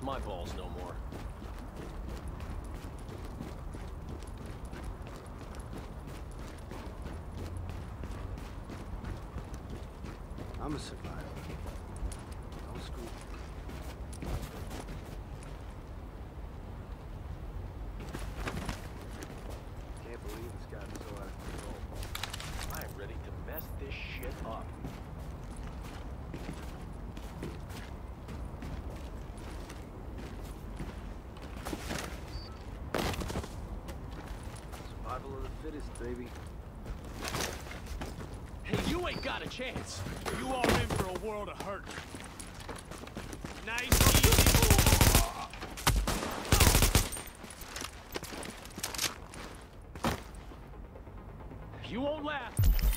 my balls no more. I'm a survivor. No screw. Can't believe it's gotten so out of control. I'm ready to mess this shit up. Survival of the fittest, baby. Hey, you ain't got a chance. You are in for a world of hurt. Nice easy. You won't laugh.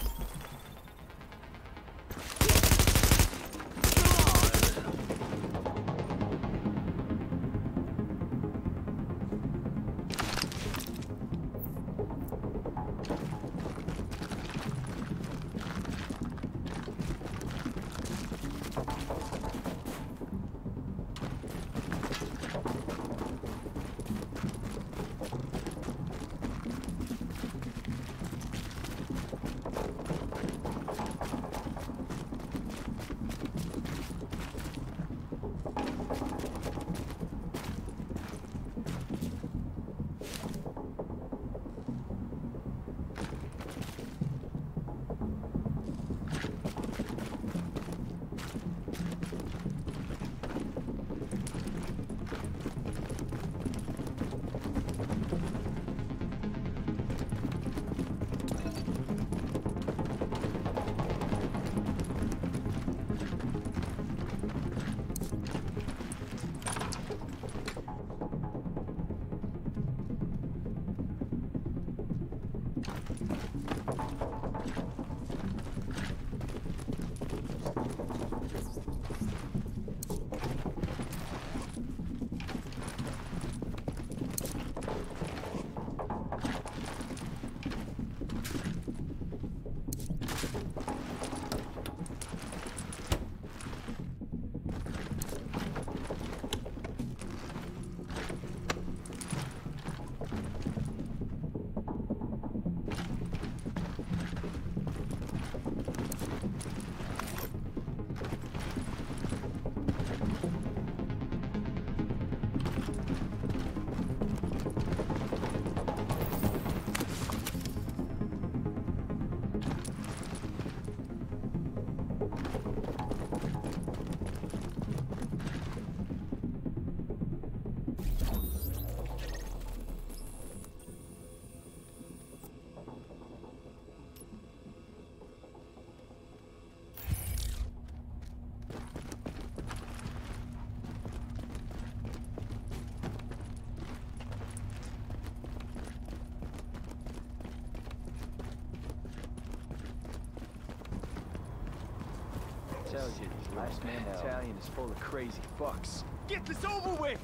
Tells you, last man battalion is full of crazy fucks. Get this over with!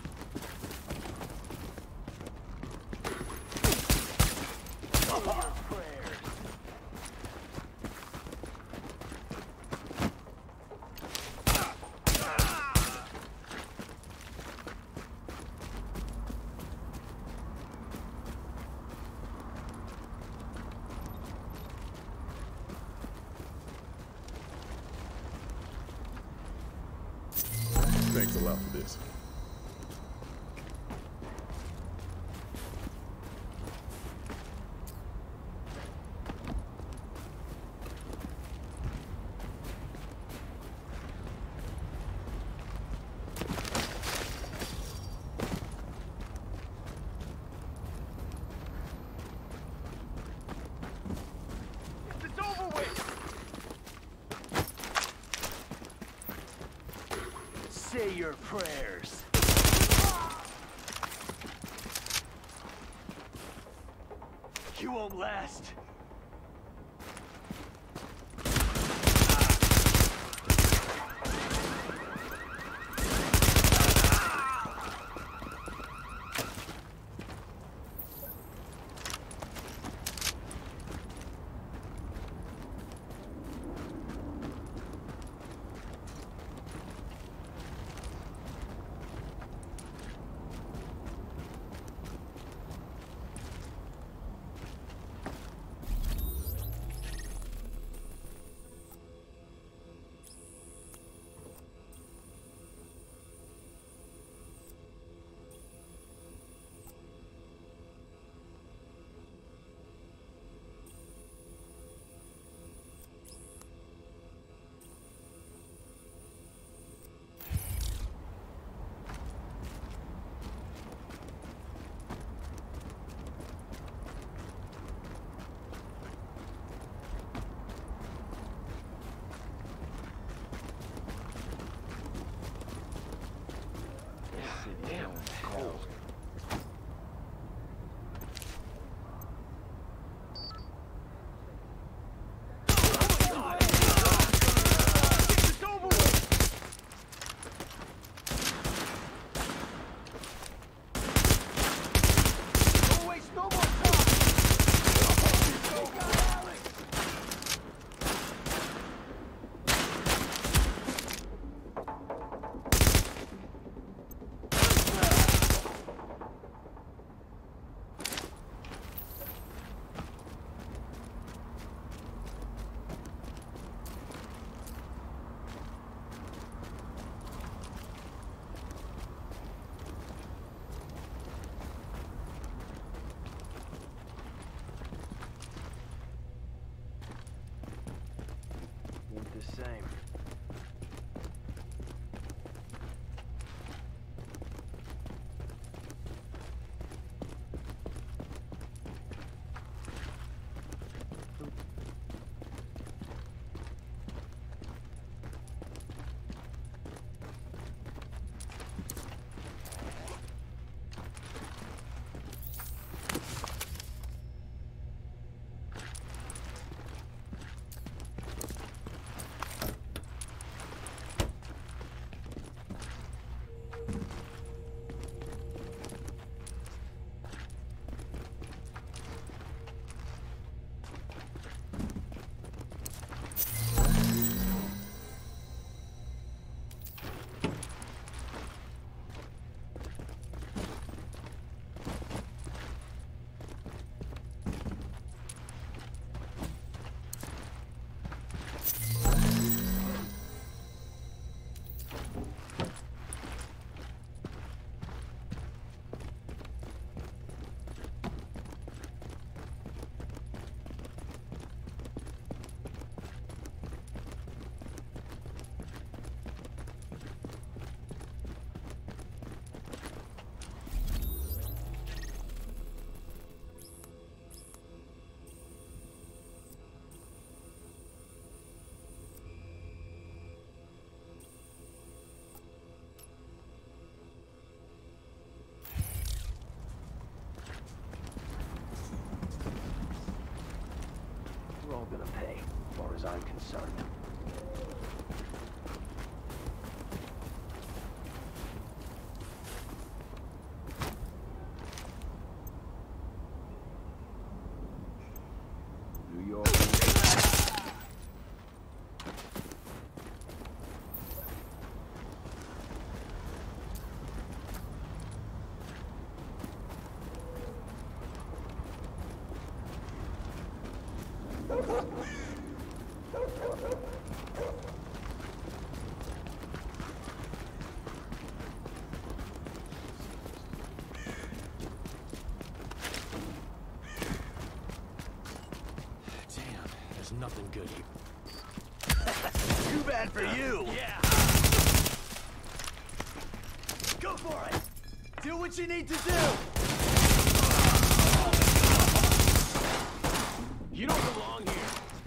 Thanks a lot for this. It's over with! Say your prayers. You won't last. Damn, cold. The same. We're all gonna pay, as far as I'm concerned. New York. Nothing good here. Too bad for you. Yeah. Go for it. Do what you need to do. You don't belong here.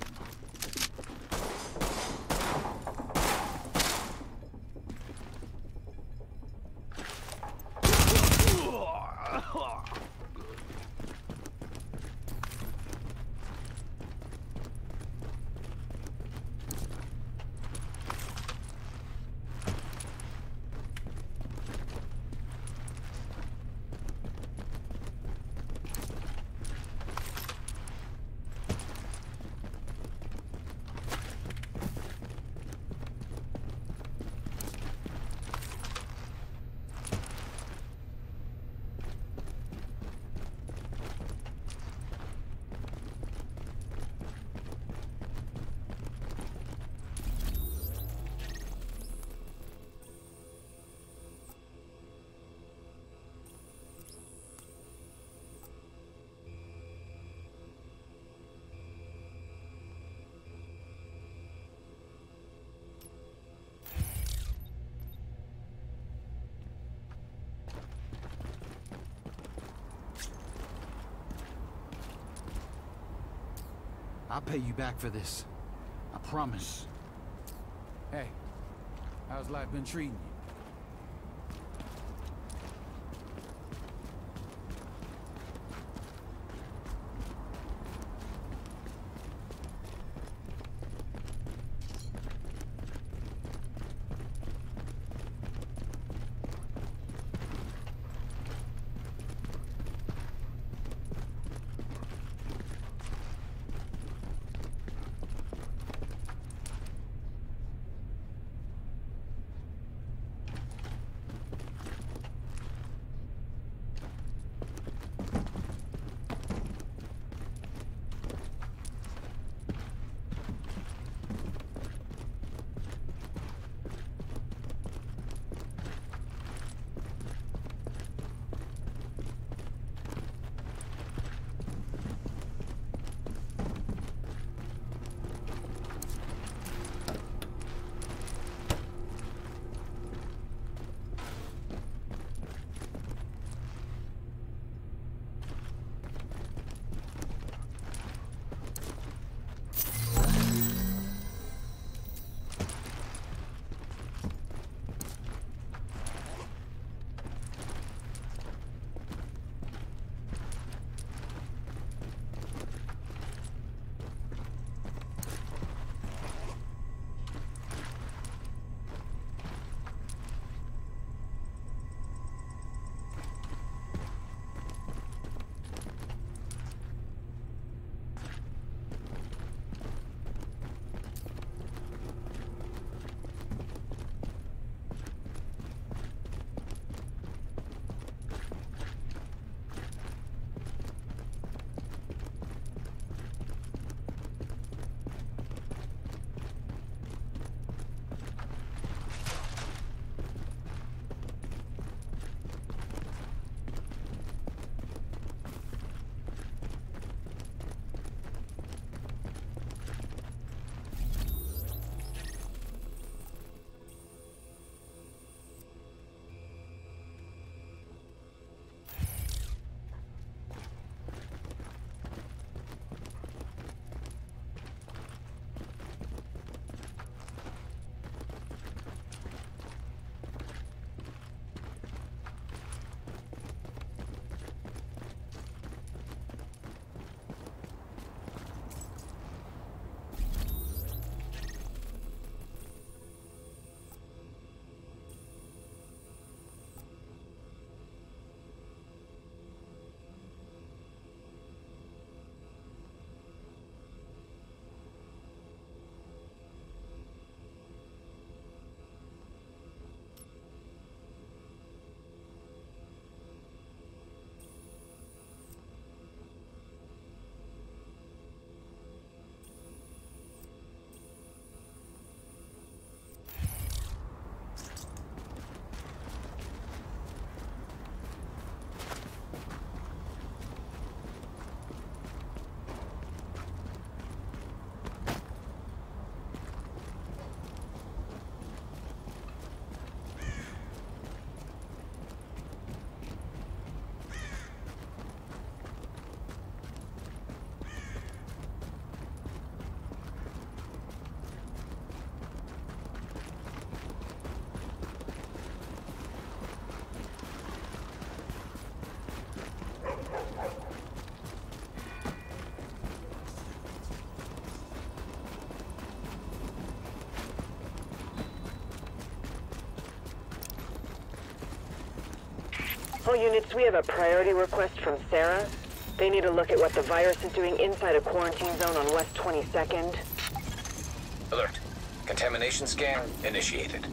I'll pay you back for this. I promise. Hey, how's life been treating you? All units, we have a priority request from Sarah. They need to look at what the virus is doing inside a quarantine zone on West twenty-second. Alert. Contamination scan initiated.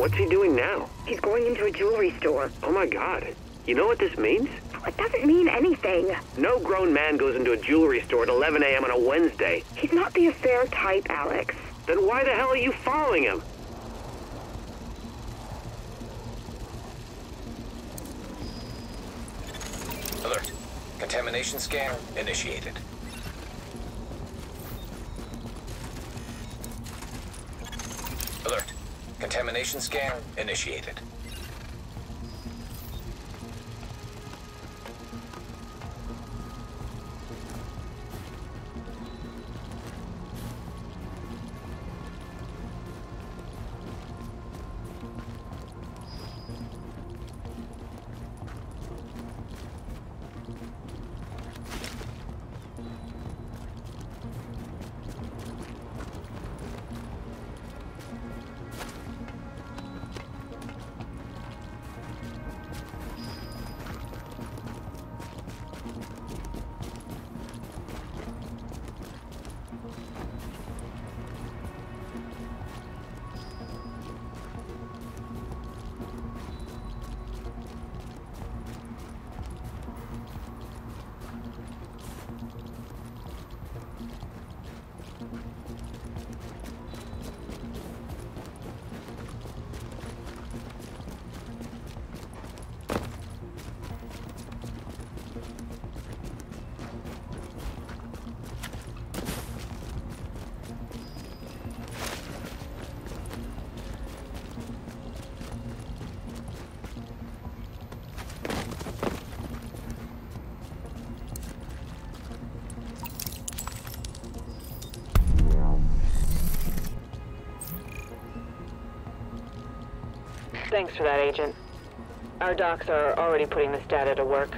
What's he doing now? He's going into a jewelry store. Oh my god. You know what this means? It doesn't mean anything. No grown man goes into a jewelry store at eleven a m on a Wednesday. He's not the affair type, Alex. Then why the hell are you following him? Alert. Contamination scan initiated. Alert. Contamination scan initiated. Thanks for that, Agent. Our docs are already putting this data to work.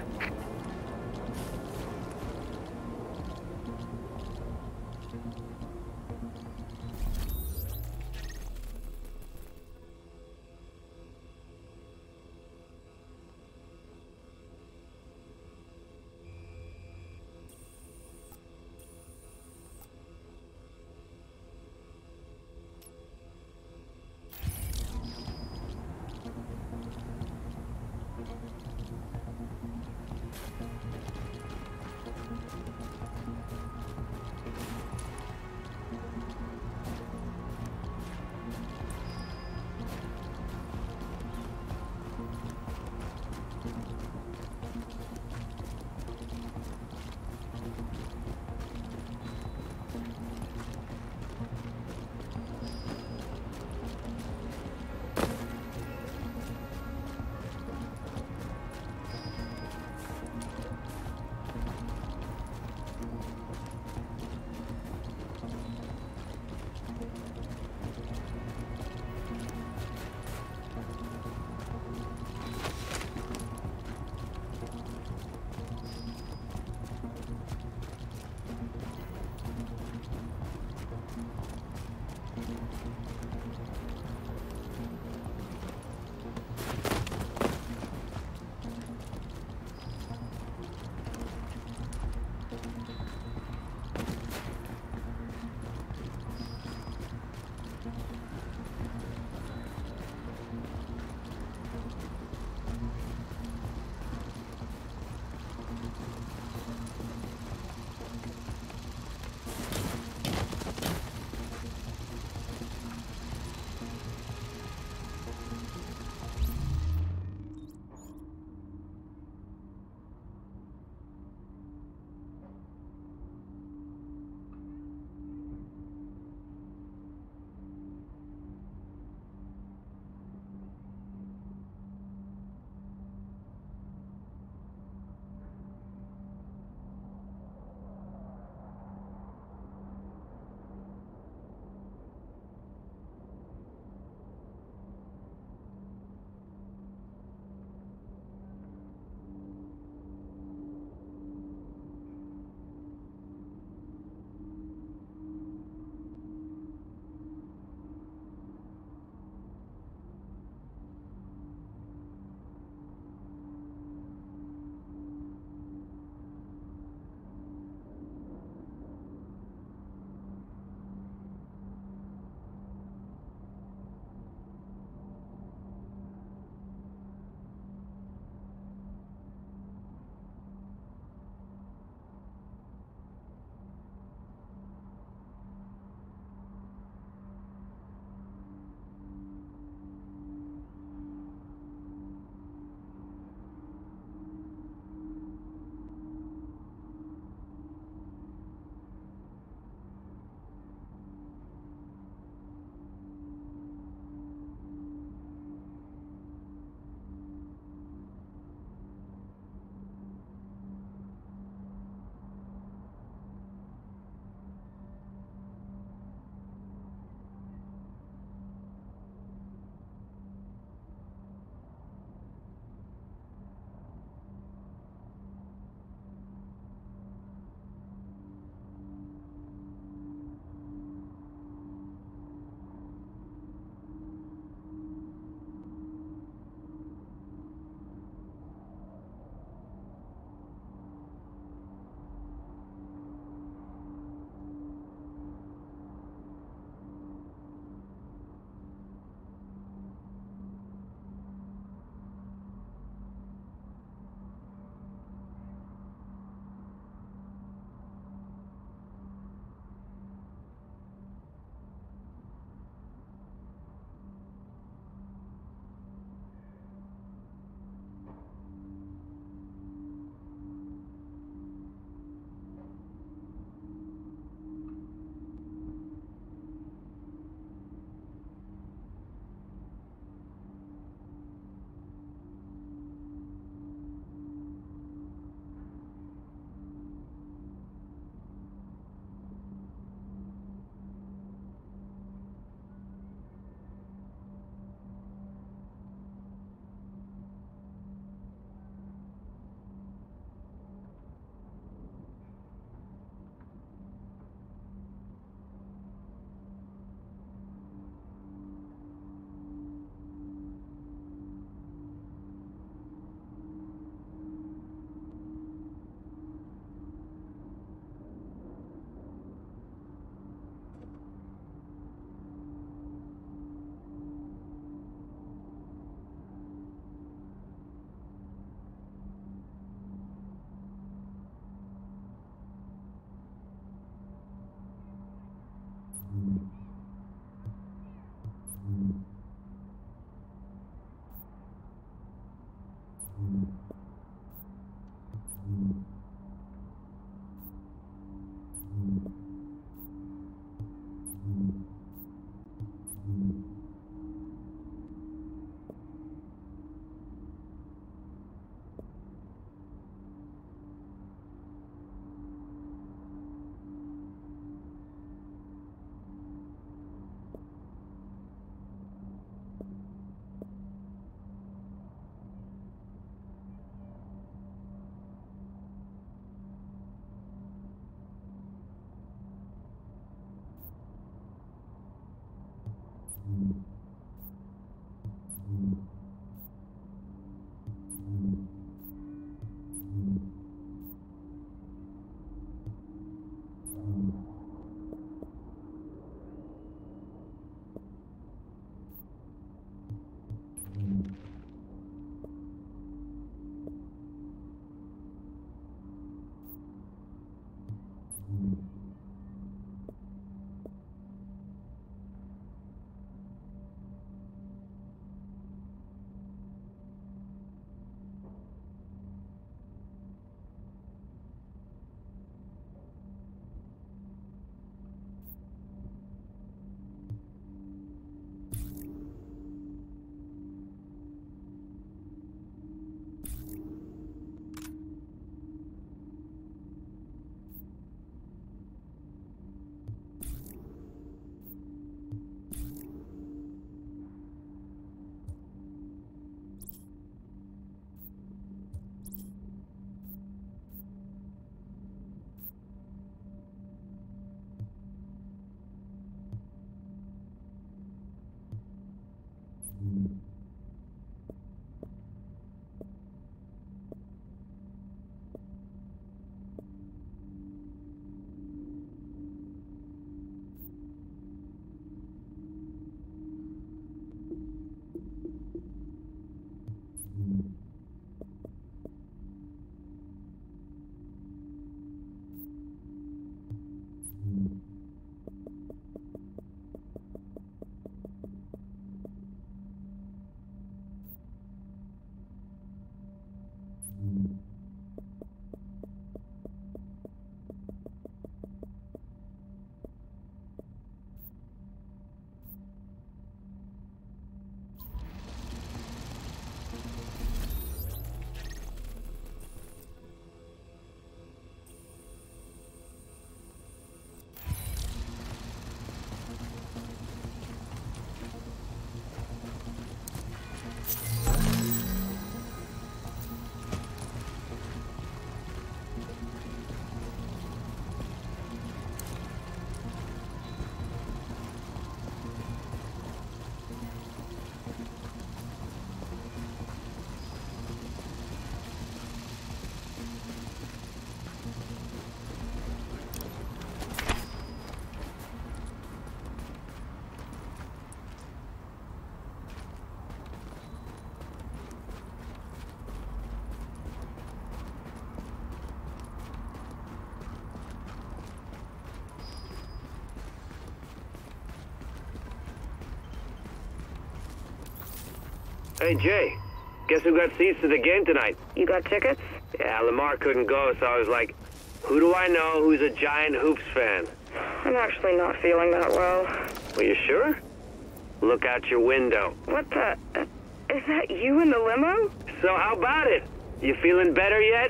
Hey, Jay. Guess who got seats to the game tonight? You got tickets? Yeah, Lamar couldn't go, so I was like, who do I know who's a giant Hoops fan? I'm actually not feeling that well. Are you sure? Look out your window. What the... Uh, is that you in the limo? So how about it? You feeling better yet?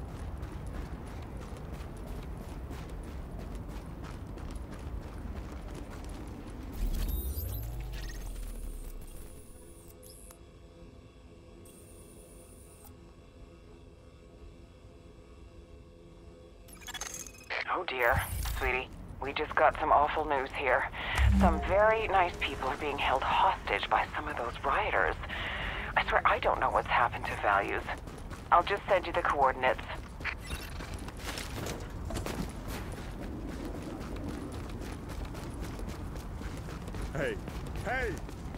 Oh dear, sweetie. We just got some awful news here. Some very nice people are being held hostage by some of those rioters. I swear I don't know what's happened to values. I'll just send you the coordinates. Hey, hey!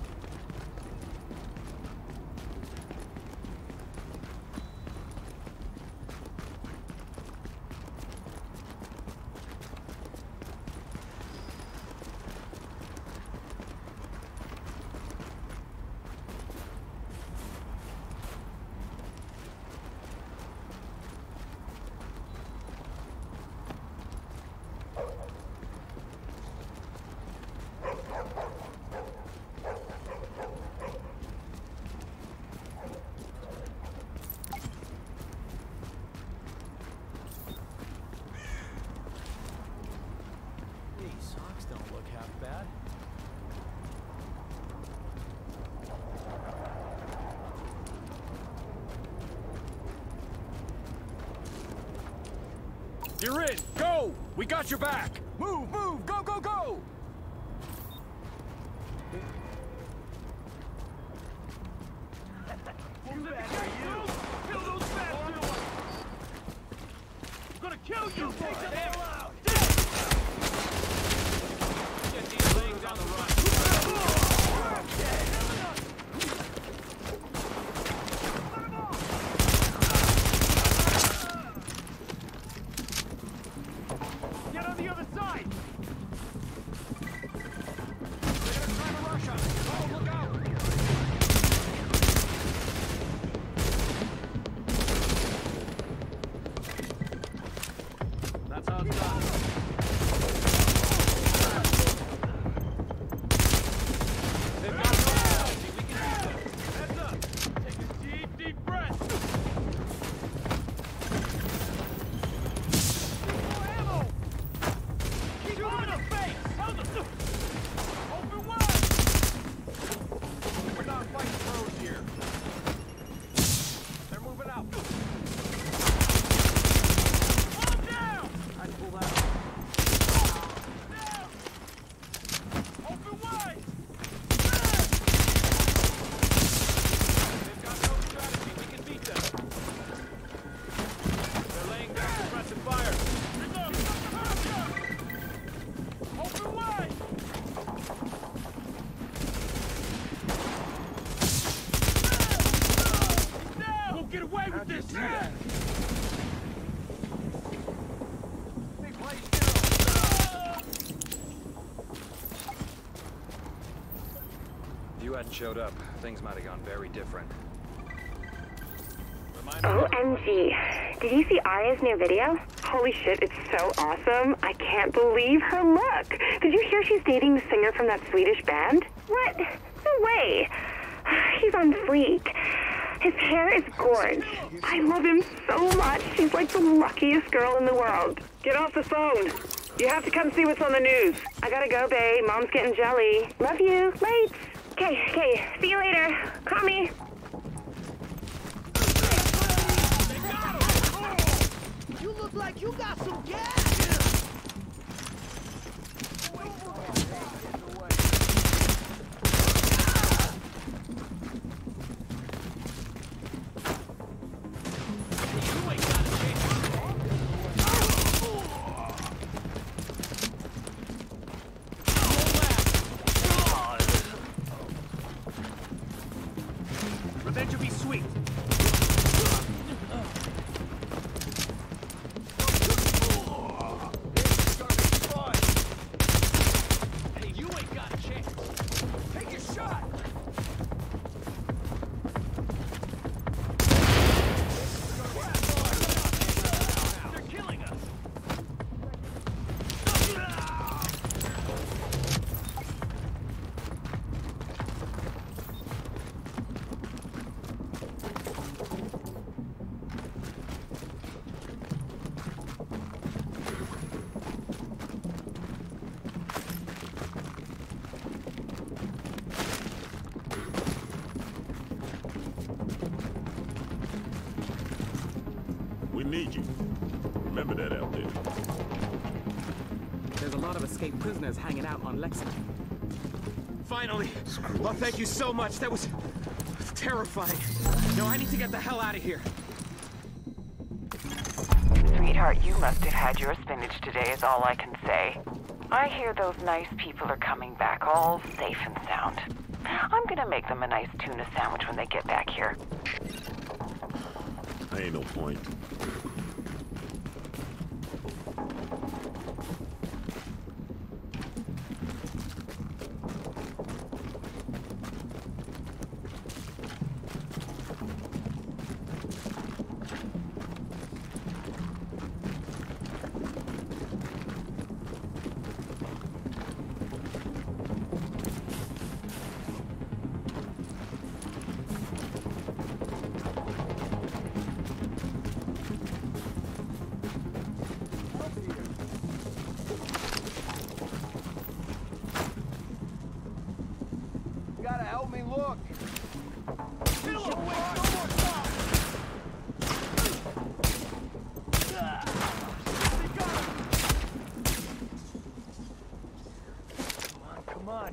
You're in! Go! We got your back! Move, move! Go, go, go! Kill those bastards! I'm gonna kill you! Take them all out! Get these things on the run! Get on the other side! They're gonna try to rush us! Oh, look out! That's how it's done. They've got no we can beat them. Heads up! Take a deep, deep breath! More ammo! Keep Shoot him in the face! How's the... Open wide! We're not fighting pros here. They're moving out. One down! I'd pull that out. Down! Open wide! They've got no strategy. We can beat them. They're laying down suppressive fire. Open wide! We'll get away with this! Big place down. If you hadn't showed up, things might have gone very different. O M G. Did you see Arya's new video? Holy shit, it's so awesome. I can't believe her look. Did you hear she's dating the singer from that Swedish band? What? No way. He's on fleek. His hair is gorge. I love him so much. She's like the luckiest girl in the world. Get off the phone. You have to come see what's on the news. I gotta go, babe. Mom's getting jelly. Love you. Late. Okay, okay. See you later. Call me. You look like you got some gas! Revenge will be sweet. remember that out there. There's a lot of escaped prisoners hanging out on Lexington. Finally! Oh, thank you so much. That was terrifying. No, I need to get the hell out of here. Sweetheart, you must have had your spinach today is all I can say. I hear those nice people are coming back all safe and sound. I'm gonna make them a nice tuna sandwich when they get back here. Ain't no point. Gotta help me look. Come on.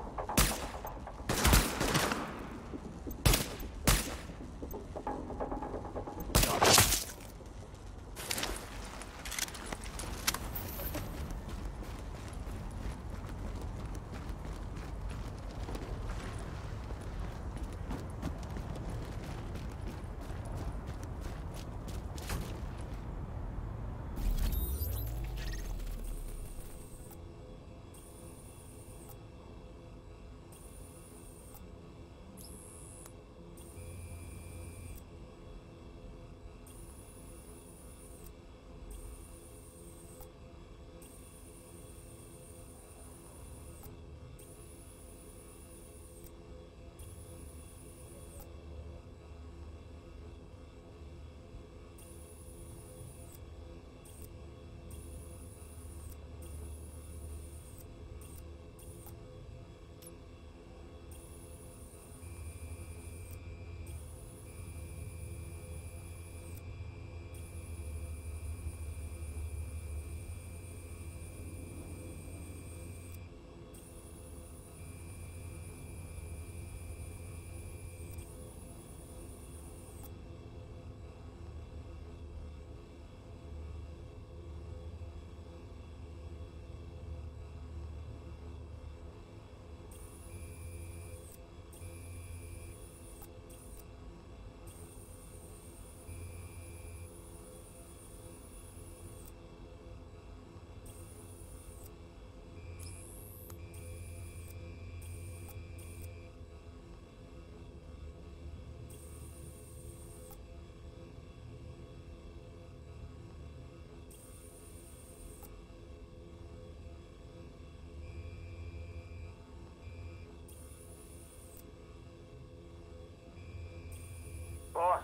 Boss.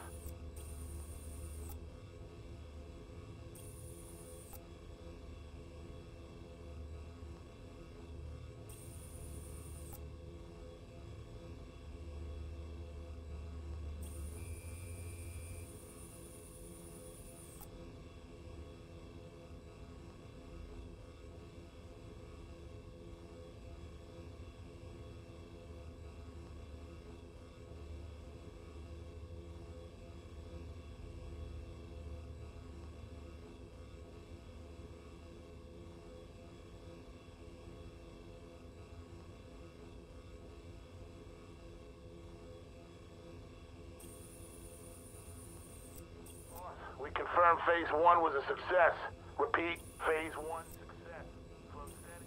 We confirm phase one was a success. Repeat, phase one success. Flow steady.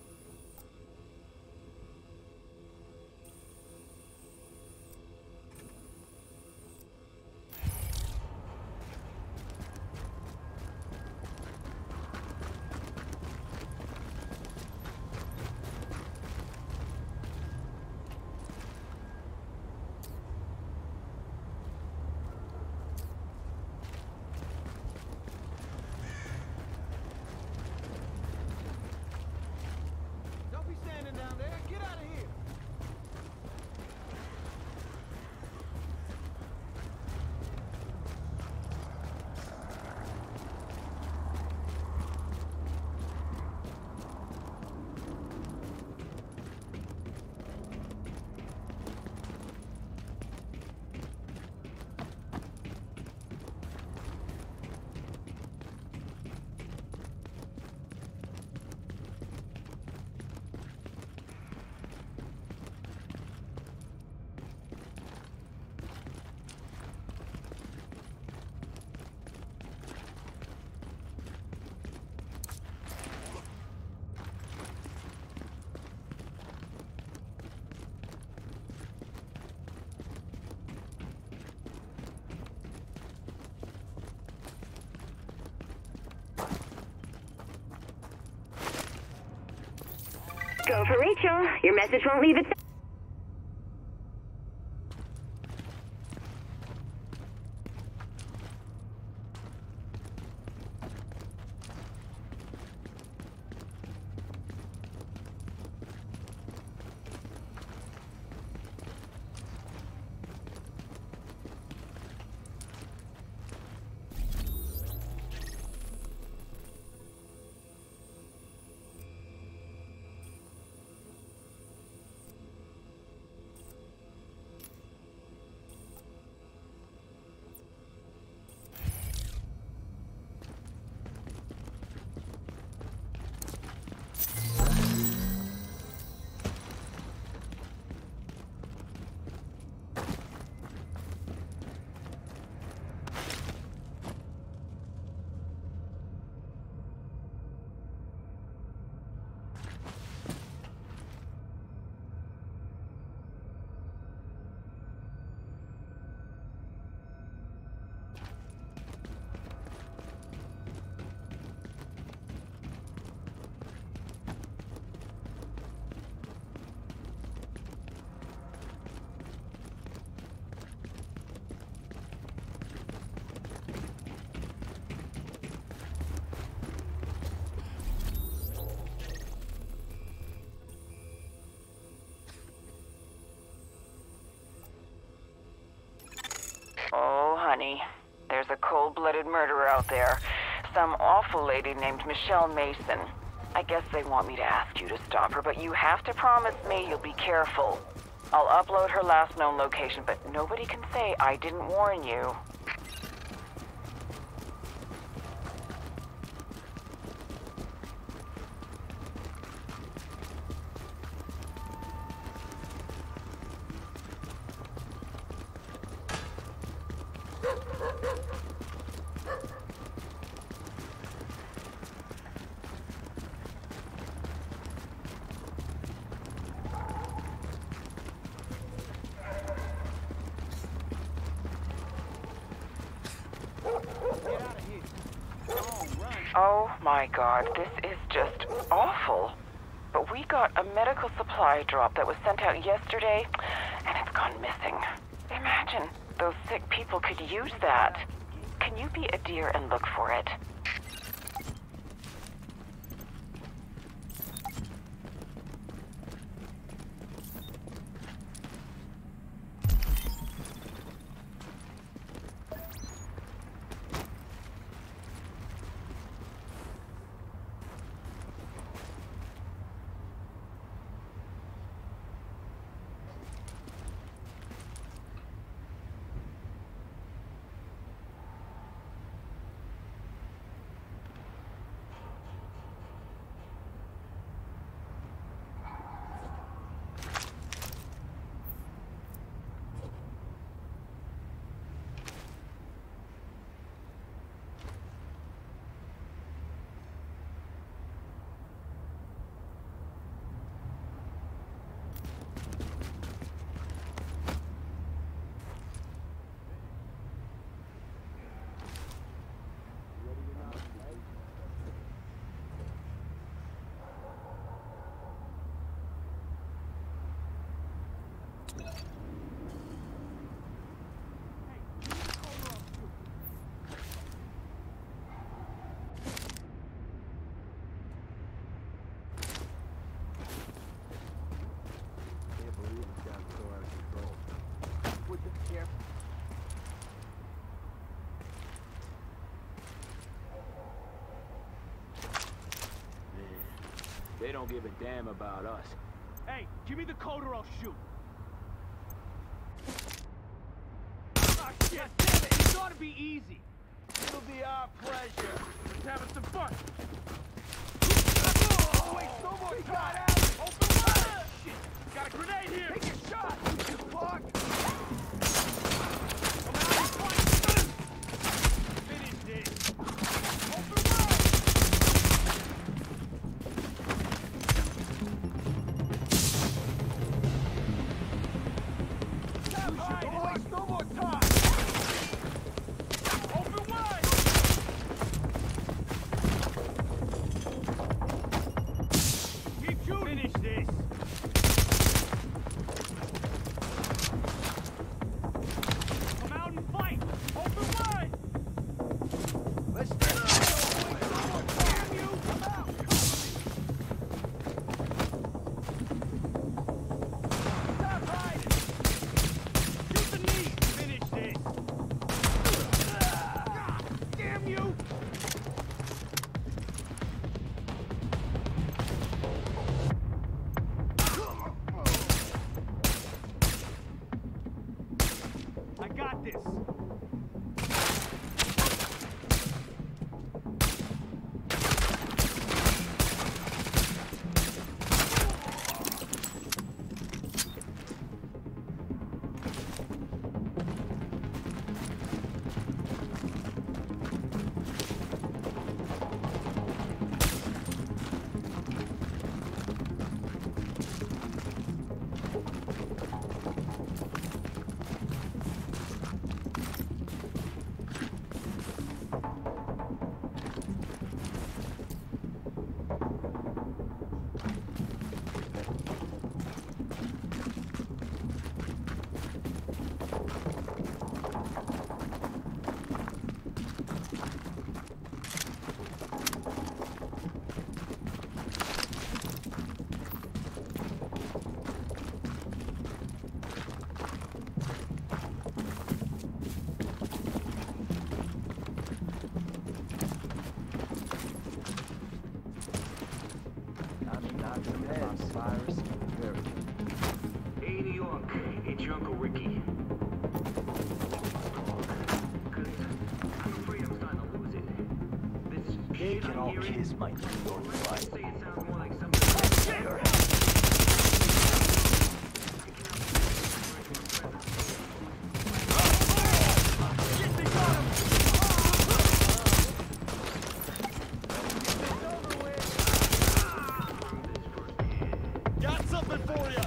Go for Rachel. Your message won't leave its... Oh, honey. There's a cold-blooded murderer out there. Some awful lady named Michelle Mason. I guess they want me to ask you to stop her, but you have to promise me you'll be careful. I'll upload her last known location, but nobody can say I didn't warn you. Oh my God, this is just awful. But we got a medical supply drop that was sent out yesterday, and it's gone missing. Imagine, those sick people could use that. Can you be a dear and look for it? They don't give a damn about us. Hey, give me the code or I'll shoot. Ah, shit, damn it! It's gotta be easy. It'll be our pleasure. Let's have some fun. Oh, wait, no more time. Open wide. Shit, got a grenade here. Take a shot. You fuck. Finish this. Open wide. No more time! Open wide! Keep shooting! Finish this! Not some heads. Virus. Very. Hey, New York. It's your Uncle Ricky. I'm afraid I'm starting to lose it. This They can all kiss my New York flag. say it sounds more like something. Got something for you!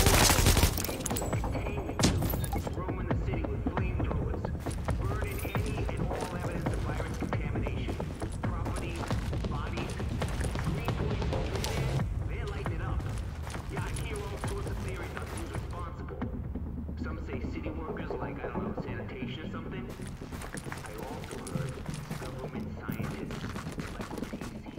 Roaming the city with flamethrowers, burning any and all evidence of virus contamination. Property, bodies, green police over there, they're lighting it up. Yeah, I hear all sorts of theories on who's responsible. Some say city workers like, I don't know, sanitation or something. I also heard government scientists like P C P.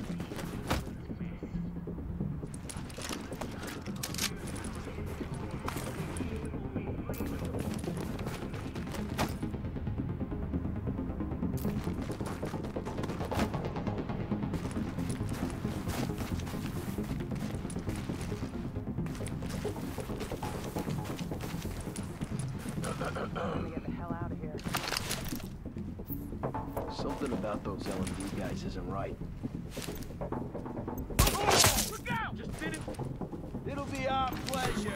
Something about those L M D guys isn't right. Look out! Just did it. It'll be our pleasure.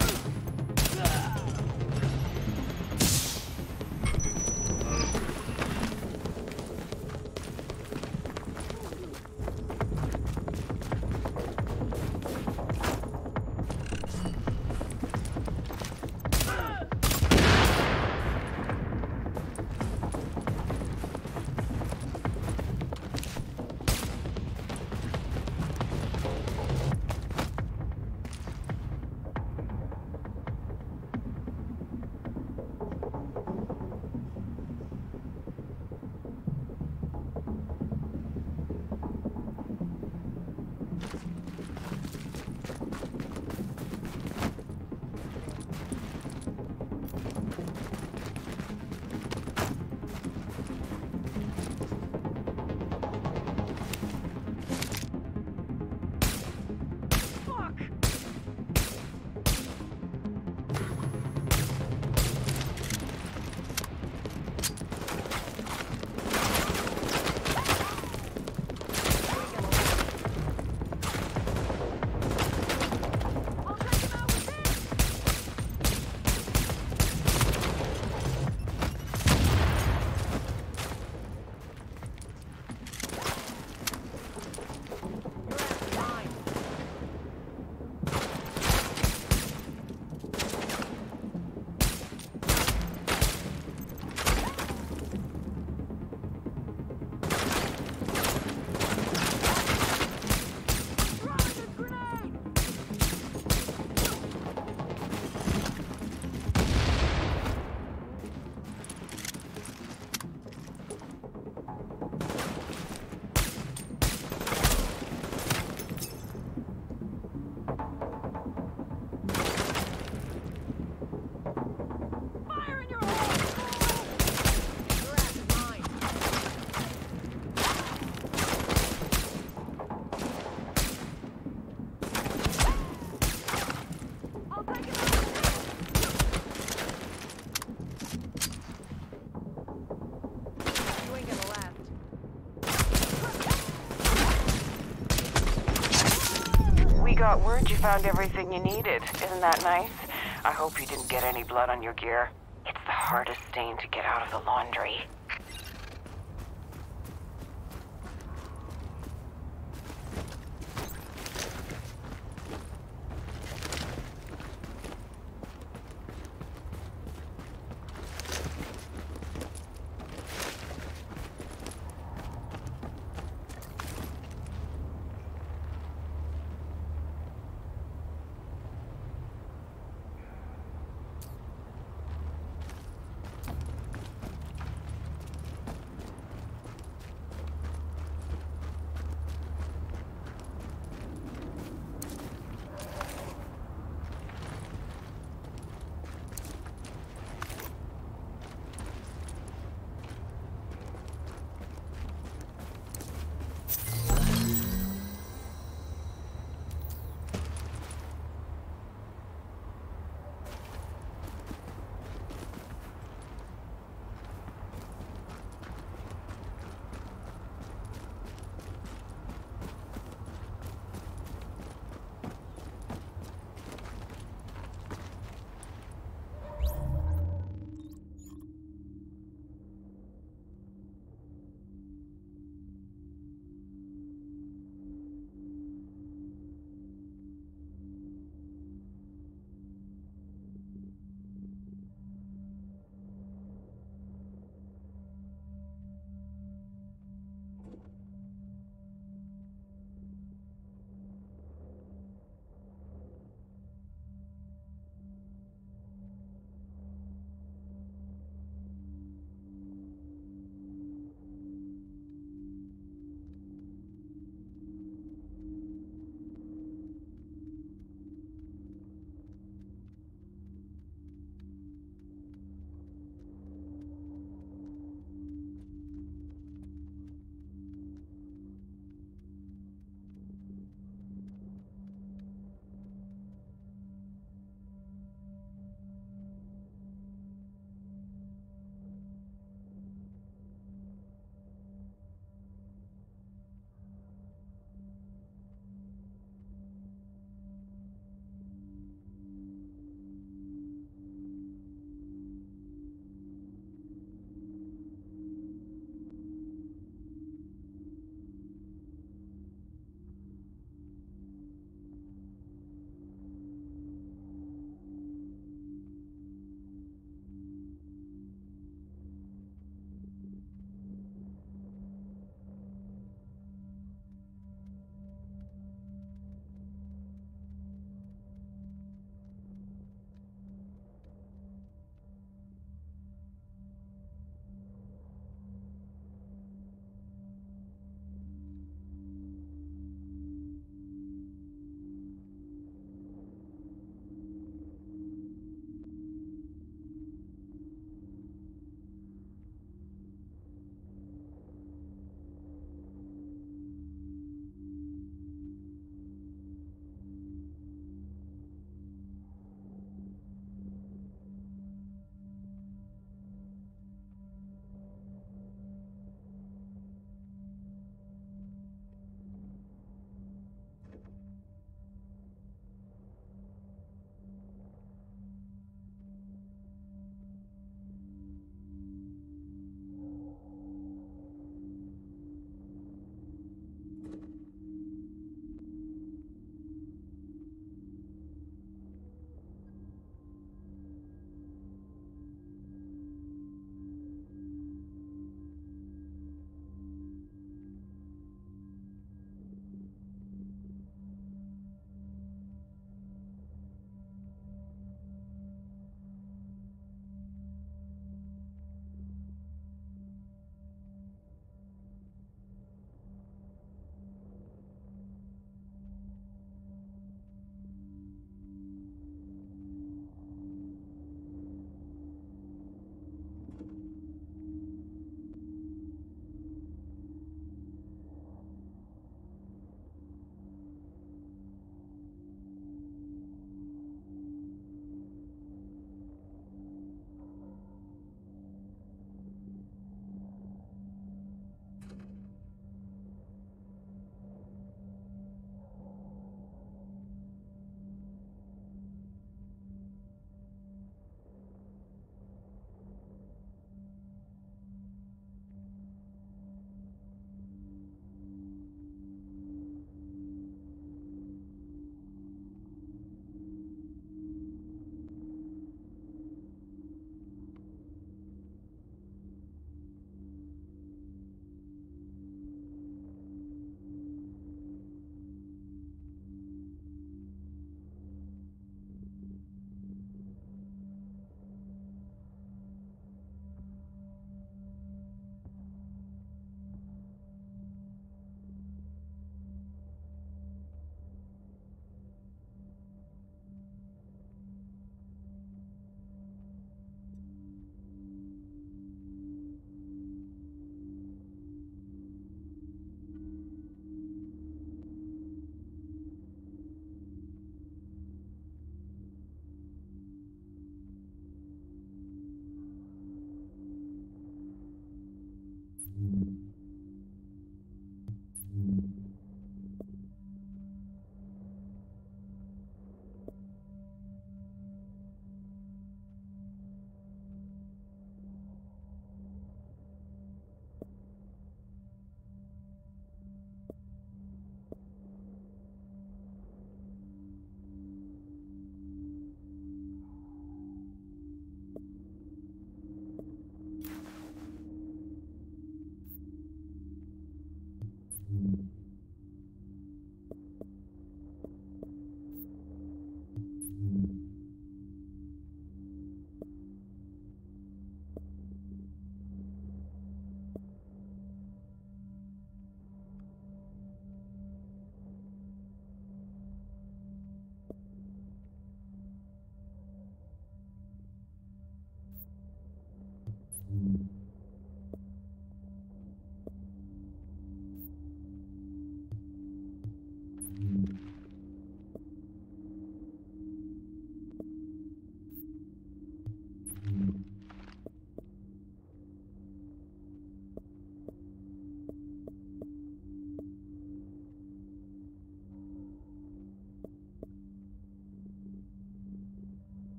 Got word you found everything you needed. Isn't that nice? I hope you didn't get any blood on your gear. It's the hardest stain to get out of the laundry.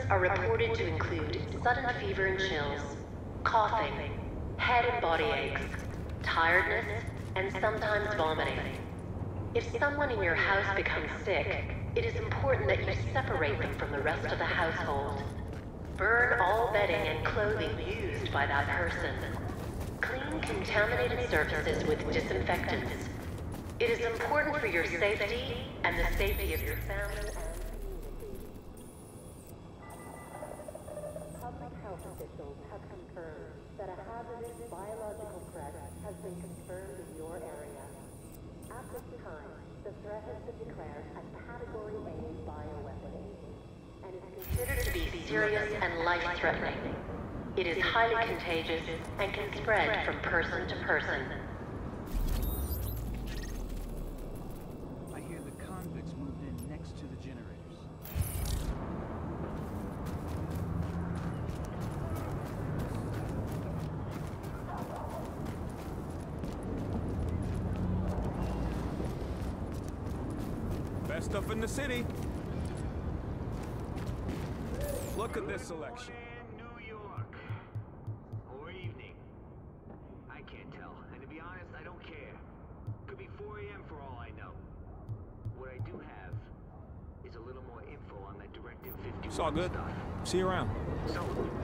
are reported to include sudden fever and chills, coughing, head and body aches, tiredness, and sometimes vomiting. If someone in your house becomes sick, it is important that you separate them from the rest of the household. Burn all bedding and clothing used by that person. Clean contaminated surfaces with disinfectants. It is important for your safety and the safety of your family and community. Public health officials have confirmed that a hazardous biological threat has been confirmed in your area. At this time, the threat has been declared a Category A bioweapon and is considered to be serious and life-threatening. It is highly contagious and can spread from person to person. I hear the convicts moved in next to the generators. Best stuff in the city. Look at this selection. New York. Or evening. I can't tell. And to be honest, I don't care. Could be four A M for all I know. What I do have is a little more info on that Directive fifty-one It's all good. stuff. See you around. So,